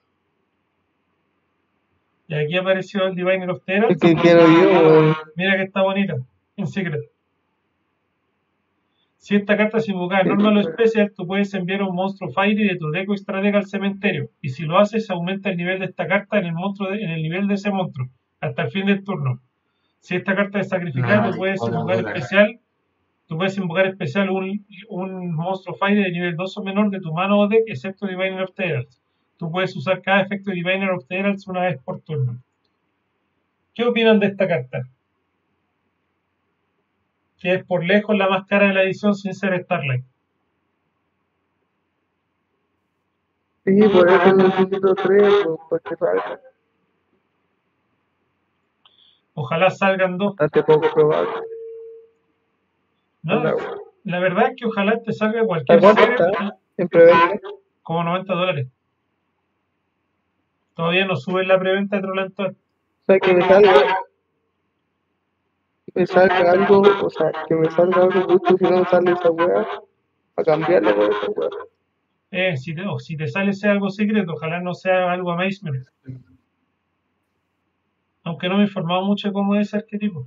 Y aquí apareció el Diviner of the Heralds. ¿Qué quiero yo, weón? Mira que está bonita, en secret. Si esta carta es invocada normal o especial, tú puedes enviar un monstruo Fairy de tu deck o extra deck al cementerio. Y si lo haces, aumenta el nivel de esta carta en el nivel de ese monstruo, hasta el fin del turno. Si esta carta es sacrificada, tú puedes invocar especial un monstruo Fairy de nivel 2 o menor de tu mano o deck, excepto Diviner of the Heralds. Tú puedes usar cada efecto de Diviner of the Heralds una vez por turno. ¿Qué opinan de esta carta? Que es por lejos la más cara de la edición sin ser Starlight. Sí, por eso necesito 3, pues que salga. Ojalá salgan 2. Hace poco probable. No, la verdad es que ojalá te salga cualquier ¿Cuánto serie está en preventa? como $90. Todavía no sube la preventa de Trollantor. O sea, que me salga algo, o sea, que me salga algo justo si no me sale esa weá, a cambiarle por esa weá. Si te sale sea algo secreto, ojalá no sea algo Amazement. Aunque no me he informado mucho de cómo es ese arquetipo.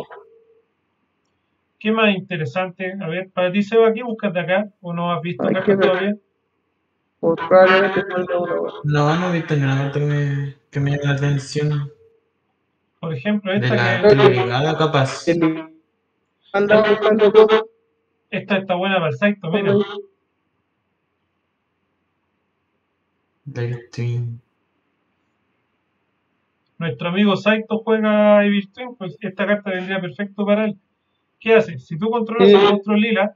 ¿Qué más interesante? A ver, para ti, Seba, ¿qué buscas de acá? ¿O no has visto cartas todavía? Pues probablemente salga una weá. No he visto nada que me llame la atención. Por ejemplo, De esta la brigada, capaz. Anda buscando cosas. Esta está buena para el Saito, mira. Del Twin. Nuestro amigo Saito juega Evil Twin, pues esta carta vendría perfecto para él. ¿Qué hace? Si tú controlas el monstruo lila,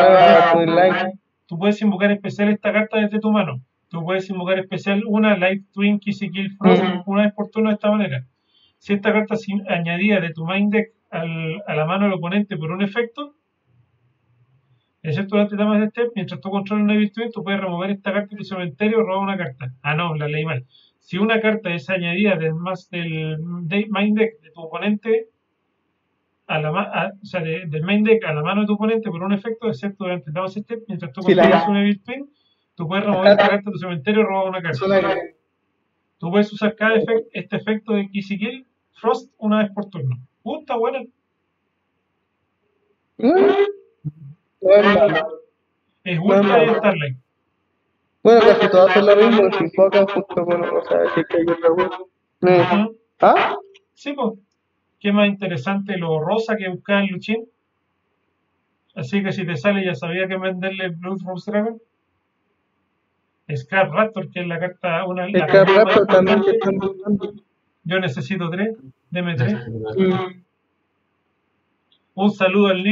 tú puedes invocar especial esta carta desde tu mano. Tú puedes invocar especial una Light Twin Kill Frost una vez por turno de esta manera. Si esta carta es añadida de tu main deck a la mano del oponente por un efecto, excepto durante etapas de step, mientras tú controlas una Evil Twin, tú puedes remover esta carta de tu cementerio o robar una carta. Ah, no, la leí mal. Si una carta es añadida del main deck de tu oponente, del main deck a la mano de tu oponente por un efecto, excepto durante etapas de step, mientras tú controlas una Evil Twin, tú puedes remover esta carta de tu cementerio o robar una carta. Tú puedes usar este efecto de Kissy Kill Frost una vez por turno. Está buena. Es Ultra y Starlight. Bueno, casi todas son lo mismo, si enfocan justo con, o sea, si que hay otra web. ¿Ah? Sí, pues. ¿Qué más interesante? Lo rosa que buscaba en Luchín. Así que si te sale, ya sabía que venderle Blood Rose Dragon. Scrap Raptor, que es la carta, la El primera más Raptor también te importante. están buscando. Yo necesito 3, deme 3. Mm, Un saludo al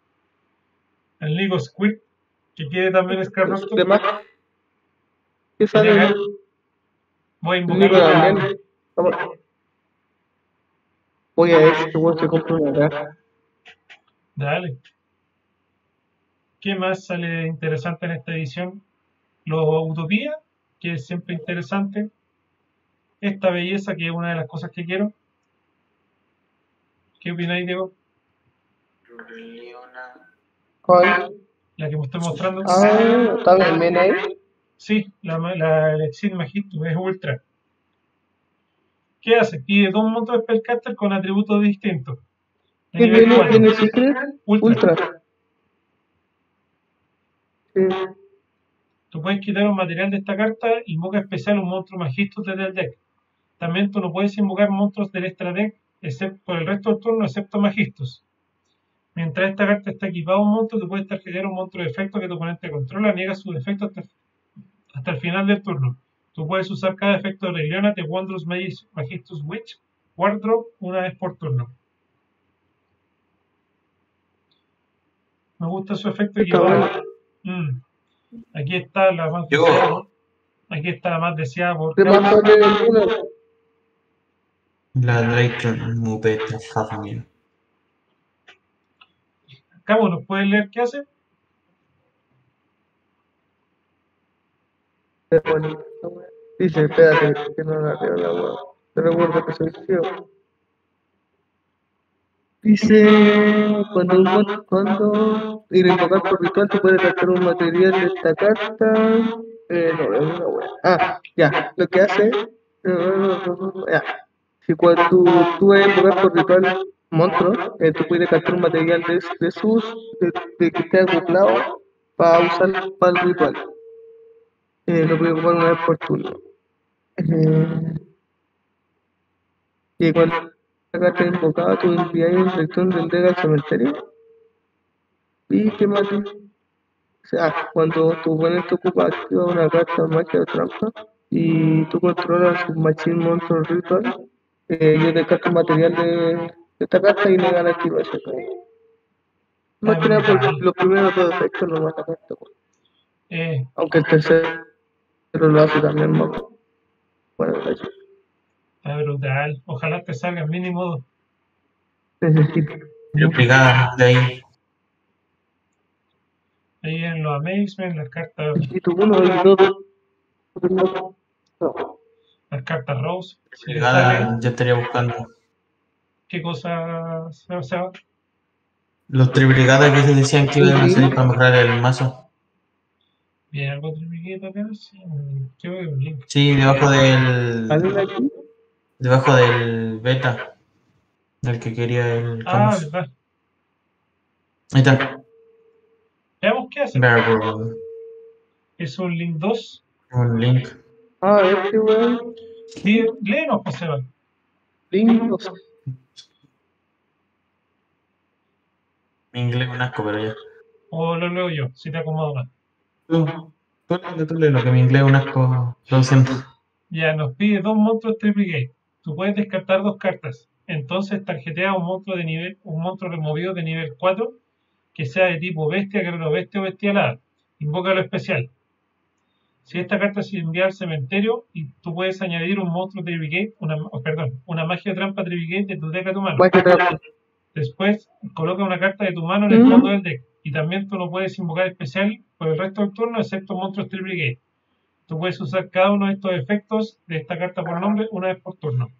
Nico Squirt, que quiere también Scrap Raptor. De más, ¿qué Tiene sale? acá. Voy a El Nico invocarlo para... también. Voy a ver si se compra una acá. Dale. ¿Qué más sale interesante en esta edición? Los Utopía, que es siempre interesante. Esta belleza, que es una de las cosas que quiero. ¿Qué opináis, Diego? ¿Cuál? La que me estoy mostrando. Ah, está bien ahí. Sí, la Exit Magistrum es ultra. ¿Qué hace? Pide 2 montos de Spellcaster con atributos distintos. De ¿Qué nivel viene? 4. ¿Viene Secret? Ultra. Ultra. Sí. Tú puedes quitar un material de esta carta, invoca especial un monstruo Magistus desde el deck. También tú no puedes invocar monstruos del extra deck excepto por el resto del turno, excepto Magistus. Mientras esta carta está equipada a un monstruo, tú puedes tarjetear un monstruo de efecto que tu oponente controla, niega su defecto hasta el final del turno. Tú puedes usar cada efecto de Regliona de Wondrous Magistus Witch, Wardrop, una vez por turno. Me gusta su efecto Está equipado. bueno. Aquí está la más Yo. deseada. Aquí está la más deseada por ¿Qué más Cabo. sale el Luna? La Drake Mupeta Hafnium. Cabo, ¿nos puedes leer qué hace? Bueno, dice, espérate, que no la leo la web. Te recuerdo que soy ciego. Dice, cuando ir a invocar por ritual, tú puedes gastar un material de esta carta. No, es una web. Ah, ya, lo que hace, ya. Si cuando tú vas a invocar por ritual monstruo, tú puedes gastar un material de sus, de que esté acoplado para usar para el ritual. Lo puedes ocupar una vez por turno. Y cuando la carta es invocada, tú envías un selección del deck al cementerio. ¿Y qué más dice? O sea, cuando tu oponente ocupa activa una carta magia o trampa y tú controlas su Machine Monster Ritual, yo descarto material de esta carta y le gana activación. Más que nada brutal. por los primeros dos efectos no van a carta. Eh, Aunque el tercero lo hace también más. Bueno, gracias. Está brutal. Ojalá te salgan mínimo 2. Necesito. Duplicada de ahí. Ahí en los Amazement, las cartas Necesito uno y dos. No. Rose. Si te Duplicada salen, yo estaría buscando. ¿qué cosas? O sea, Los triplicadas que se decían que iban a salir para mejorar el mazo. ¿viene algo tripliquito acá? Sí, yo veo un link. Sí, ¿Alguien aquí? debajo del beta. Del que quería el Ah, Camus. verdad. Ahí está. Veamos qué hace. Bearable. Es un link 2. Un link. Ah, weón. Léenos, José. Link, no sé. Mi inglés es un asco, pero ya. O lo leo yo, si te acomodo más. Tú lees lo que mi inglés es un asco traduciendo. Ya, nos pide 2 monstruos triplicate. Tú puedes descartar 2 cartas. Entonces tarjetea un monstruo removido de nivel 4 que sea de tipo bestia, guerrero bestia o bestialada. Invoca lo especial. Si esta carta se envía al cementerio, y tú puedes añadir un monstruo triplicate, una magia trampa triplicate de tu deck a tu mano. Magia trampa. Después coloca una carta de tu mano en el fondo del deck. Y también tú no puedes invocar especial por el resto del turno, excepto monstruos triplicate. Tú puedes usar cada uno de estos efectos de esta carta por nombre una vez por turno.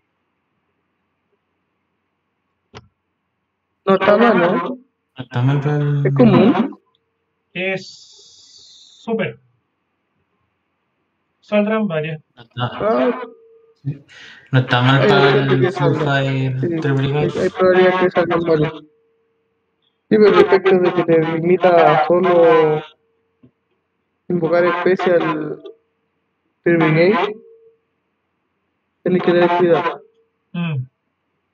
No está mal, ¿no? No está mal para el... Es común. Es súper. Saldrán varias. Ah, No está mal hay para opción de el que Full salga. Fire Sí, Triplicate. hay probabilidad que salgan varios. Sí, pero el efecto de que te limita a solo invocar especial Terminate, tienes que tener cuidado.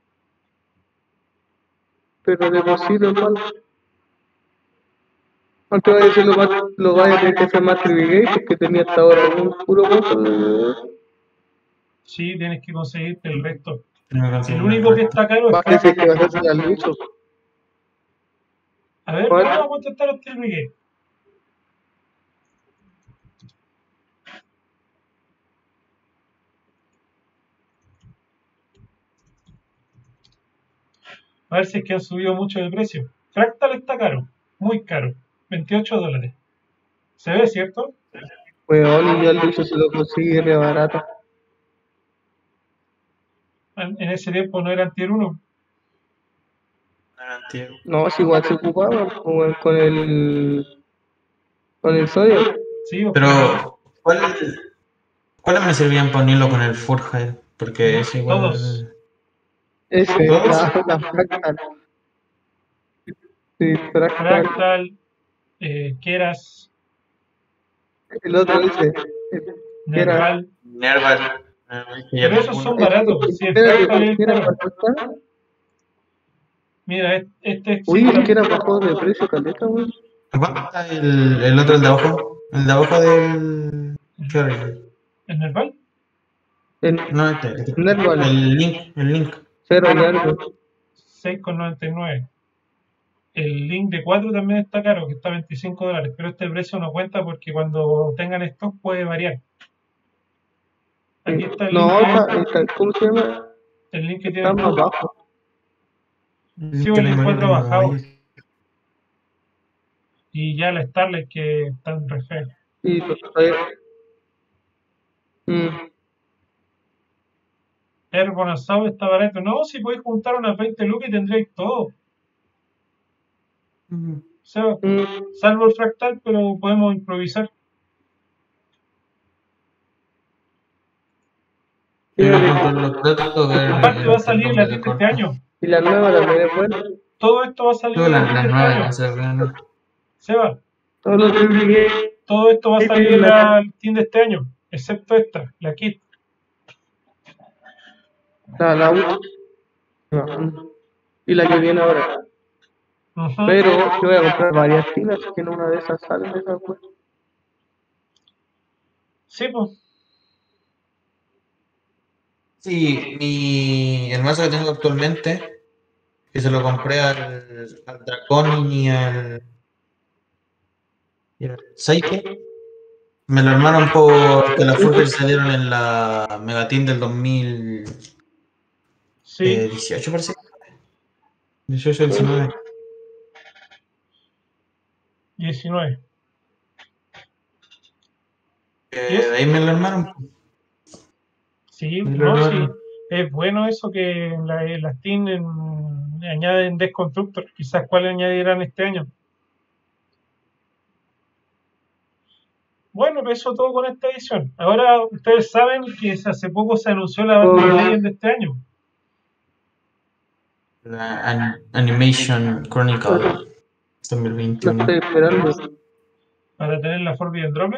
Pero de por sí no es malo. Aunque vaya a ser lo vaya a tener que hacer más Trivigate porque tenía hasta ahora un puro punto. Sí, tienes que conseguirte el resto. No El consigo único el que resto. está caro es Parece que va a Kraken. ser al bicho. A ver, ¿Cuál? vamos a contestar a Trivigate. A ver si es que han subido mucho de precio. Fractal está caro, muy caro, $28. ¿Se ve, cierto? Weón, y yo al bicho se lo conseguí re barato. En ese tiempo no era tier 1. Antiguo. No, si igual se ocupaba weón, con el sodio. Sí, Pero, ¿cuáles me servían para unirlo con el Furhide? Porque es igual. todos. Ese, ¿Todos? la fractal. Sí, fractal. Fractal, Keras, El otro ese. ¿Qué era? Nerval. Nerval. Que ya Pero esos tengo son uno. baratos. Si el Espérate, Fractal es ¿qué era caro. para fractal? Mira, este Uy, existe. es que era bajado de precio, caleta, weón. ¿Cuánto está el otro, el de abajo? El de abajo del. Cherry. ¿El Nerval? El No, este. Nerval, El link. cero y algo. 6,99. El link de 4 también está caro, que está a $25. Pero este precio no cuenta porque cuando tengan stock puede variar. Aquí está el link, No, ¿cómo se llama? el link que Está tiene. más bajo. El Sí, link que el le de 4 tengo bajado. ahí. Y ya la Starlight que están re feas. Y mm, Airborne Assault está barato. No, si podéis juntar unas 20 lucas y tendréis todo. O sea, salvo el fractal, pero podemos improvisar. Aparte va a salir la tienda este año. y la nueva también es buena. Todo esto va a salir en la tienda este nueva año. va a ser buena. Seba, Todos los Trivigate, todo esto va a Sí, salir sí, en la- la tienda este año, excepto esta, la kit. la última. No. Y la que viene ahora. Ujú. Pero yo voy a comprar varias tiras que en una de esas salen esas weas. Sí, pues. Sí, el mazo que tengo actualmente, que se lo compré al Draconin y al Psyche, me lo armaron porque las Furger salieron en la Megateam del 2018, Sí. parece. 18, 19. 19. De ahí me lo armaron. Sí, Me no, lo sí. armaron. Es bueno eso que las Team añaden Destructor. Quizás cuál añadirán este año. Bueno, pero eso todo con esta edición. Ahora ustedes saben que hace poco se anunció la Battle Legend de este año. La Animation Chronicle La 2021. estoy esperando. Para tener la Forbidden Drummer.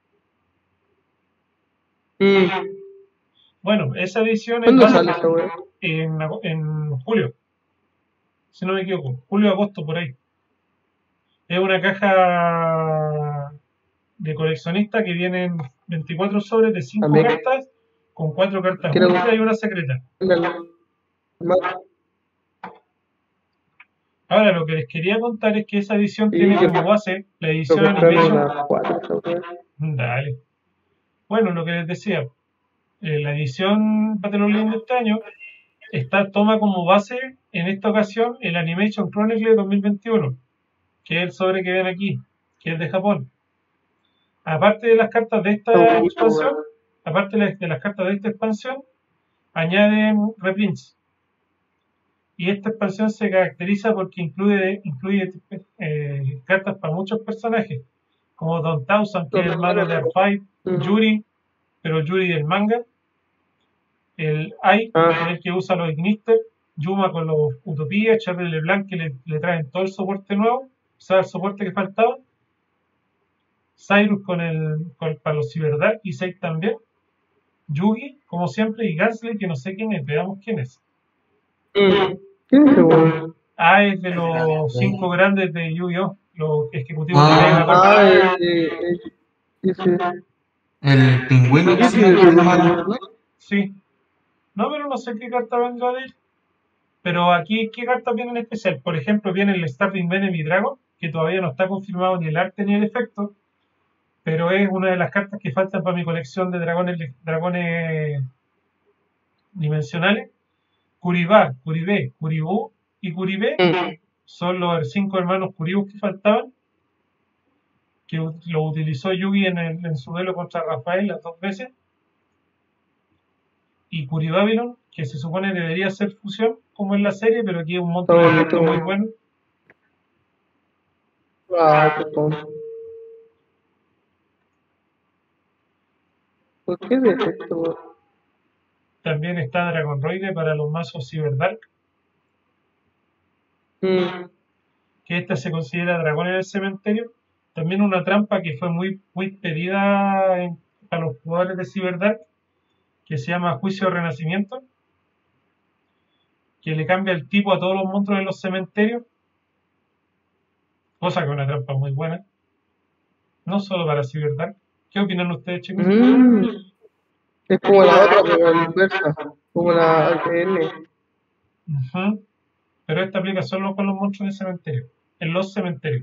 Bueno, esa edición es ¿Cuándo básica sale esa wea? en julio. Si no me equivoco. Julio-agosto por ahí. Es una caja de coleccionista que vienen 24 sobres de 5 También. cartas con 4 cartas Creo- ultra y una secreta. Ahora, lo que les quería contar es que esa edición Sí, tiene yo- como base la Yo edición compré Animation. unas 4 esa wea. Dale. Bueno, lo que les decía, la edición Battle Online de este año toma como base en esta ocasión el Animation Chronicle 2021, que es el sobre que ven aquí, que es de Japón. Aparte de las cartas de esta expansión, añaden reprints. Y esta expansión se caracteriza porque incluye cartas para muchos personajes, como Don Tausan, que es el malo de R5, Yuri, pero Yuri del manga, el Ai, que es el que usa los Ignister, Yuma con los Utopía, Charlie LeBlanc, que le traen todo el soporte nuevo, o sea, el soporte que faltaba, Cyrus para los Cyberdark y Seik también, Yugi, como siempre, y Gansley, que no sé quién es, veamos quién es. ¿Quién es ese weón? Es de los 5 grandes de Yu-Gi-Oh! los ejecutivos de Mega. Ah, ese. El pingüino que Sí, se llama. ¿no? Sí. No, pero no sé qué carta vendrá de él. Pero aquí, ¿qué cartas vienen en especial? Por ejemplo, viene el Starving Enemy Dragon, que todavía no está confirmado ni el arte ni el efecto, pero es una de las cartas que faltan para mi colección de dragones dimensionales. Kuribá, Kuribé, Kuribú y Kuribé son los 5 hermanos Kuribus que faltaban, que lo utilizó Yugi en su duelo contra Rafael las 2 veces. Y Kuribabylon, que se supone debería ser fusión, como en la serie, pero aquí es un monstruo de efecto muy bueno. Ah, qué tonto. ¿Por qué de efecto? También está Dragonroide para los mazos Cyberdark, que esta se considera dragón en el cementerio. También una trampa que fue muy pedida a los jugadores de Cyberdark, que se llama Juicio de Renacimiento, que le cambia el tipo a todos los monstruos de los cementerios, cosa que es una trampa muy buena, no solo para Cyberdark. ¿Qué opinan ustedes, chicos? Es como la otra, pero a la inversa, como la ATN. Pero esta aplica solo con los monstruos de cementerio, en los cementerios.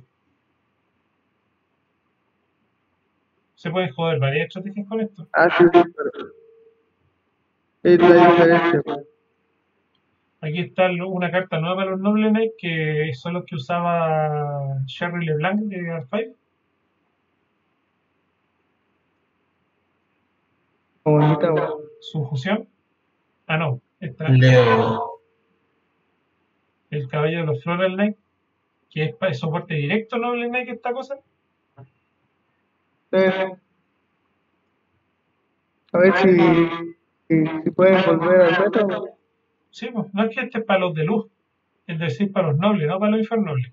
Se pueden joder varias estrategias con esto. Ah, sí, pero es la diferencia. Aquí está una carta nueva para los Noble Knight, que son los que usaba Sherry LeBlanc de R5. Bonita, güey. Su fusión. Ah, no. Esta, Leo. el caballero de los Floral Knight, que es para soporte directo Noble Knight, esta cosa. A ver si pueden volver al meta, güey. Sí, pues, no es que este es para los de luz, es decir, para los nobles, no para los infernobles.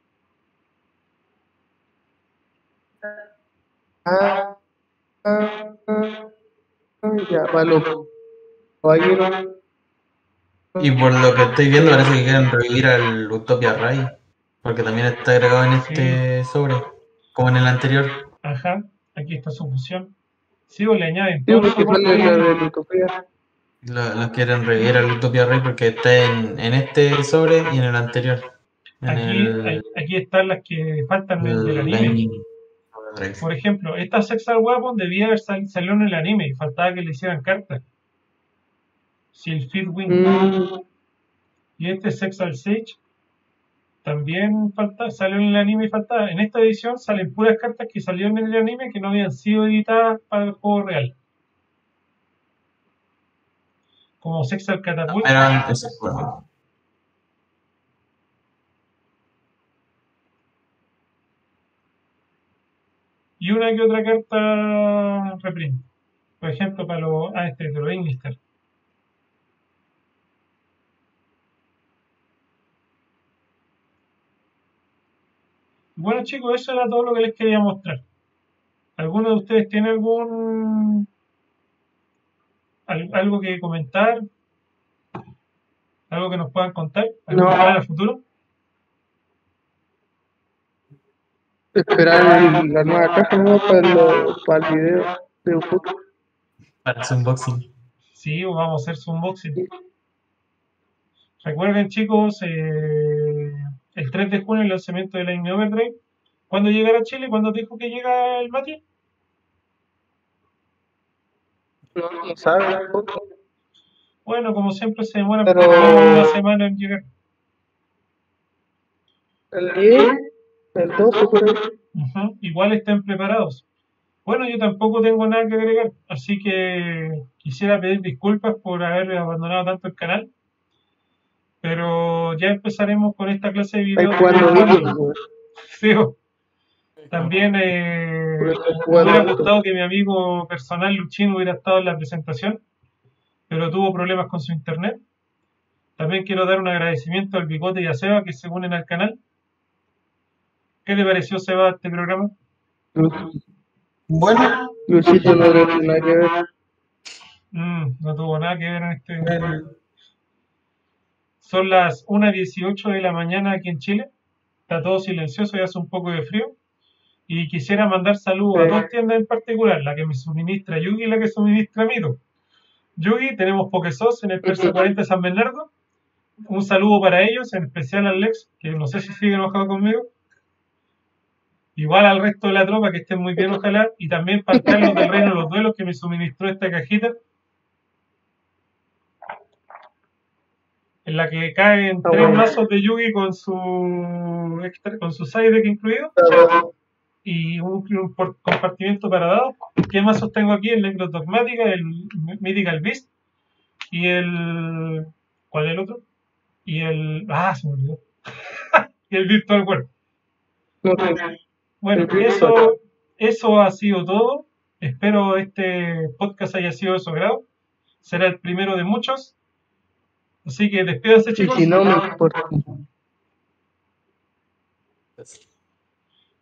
Ya, para los caballeros. Y por lo que estoy viendo, parece que quieren revivir al Utopia Ray. Porque también está agregado en este sobre, como en el anterior. Ajá, aquí está su fusión. Sí, o le añaden Sí, todo el porque soporte. sale la de Utopía. Lo quieren revivir al Utopia Ray porque está en este sobre y en el anterior. Aquí están las que faltan del anime. Por ejemplo, esta Sexal Weapon debía haber salido en el anime y faltaba que le hicieran cartas. Sylphid Wing. Y este Sexal Sage también salió en el anime y faltaba. En esta edición salen puras cartas que salieron en el anime que no habían sido editadas para el juego real. Como Sexal Catapult. Y una que otra carta reprint. Por ejemplo, para los de los Ignister. Bueno, chicos, eso era todo lo que les quería mostrar. ¿Alguno de ustedes tiene algo que comentar? ¿Algo que nos puedan contar? ¿Algún plan a futuro? Esperar la nueva caja, ¿no? Para el video de Ufuk. Para su unboxing. Sí, vamos a hacer su unboxing. Recuerden, chicos, el 3 de junio el lanzamiento de la Lightning Overdrive. ¿Cuándo llegará a Chile? ¿Cuándo dijo que llega el Mati? No sabe. Bueno, como siempre se demora una semana en llegar. El 10, el 12 por ahí. Igual estén preparados. Bueno, yo tampoco tengo nada que agregar, así que quisiera pedir disculpas por haber abandonado tanto el canal. Pero ya empezaremos con esta clase de videos. Sí, también me hubiera gustado que mi amigo personal Luchín hubiera estado en la presentación, pero tuvo problemas con su internet. También quiero dar un agradecimiento al Bigote y a Seba que se unen al canal. ¿Qué te pareció, Seba, este programa? Bueno, Luchito no tuvo nada que ver. No tuvo nada que ver en este. Son las 1:18 de la mañana aquí en Chile. Está todo silencioso y hace un poco de frío. Y quisiera mandar saludos a dos tiendas en particular, la que me suministra Yugi y la que suministra Mito. Yugi, tenemos Pokesos en el Persa 40 San Bernardo. Un saludo para ellos, en especial al Lex, que no sé si sigue enojado conmigo. Igual al resto de la tropa, que estén muy bien, ojalá. Y también para el Carlos del Reino de los Duelos, que me suministró esta cajita, en la que caen 3 mazos de Yugi con su side deck incluido y un compartimiento para dados. ¿Qué mazos tengo aquí? El Necro Dogmática, el Mythical Beast y el... ¿Cuál es el otro? Y el... se me olvidó. Y el Virtual World. Bueno, eso ha sido todo. Espero este podcast haya sido de su agrado. Será el primero de muchos. Así que despídanse, chicos. Y si no me importa.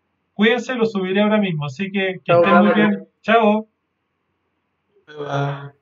Cuídense, lo subiré ahora mismo. Así que estén muy bien. Chao. Bye, bye.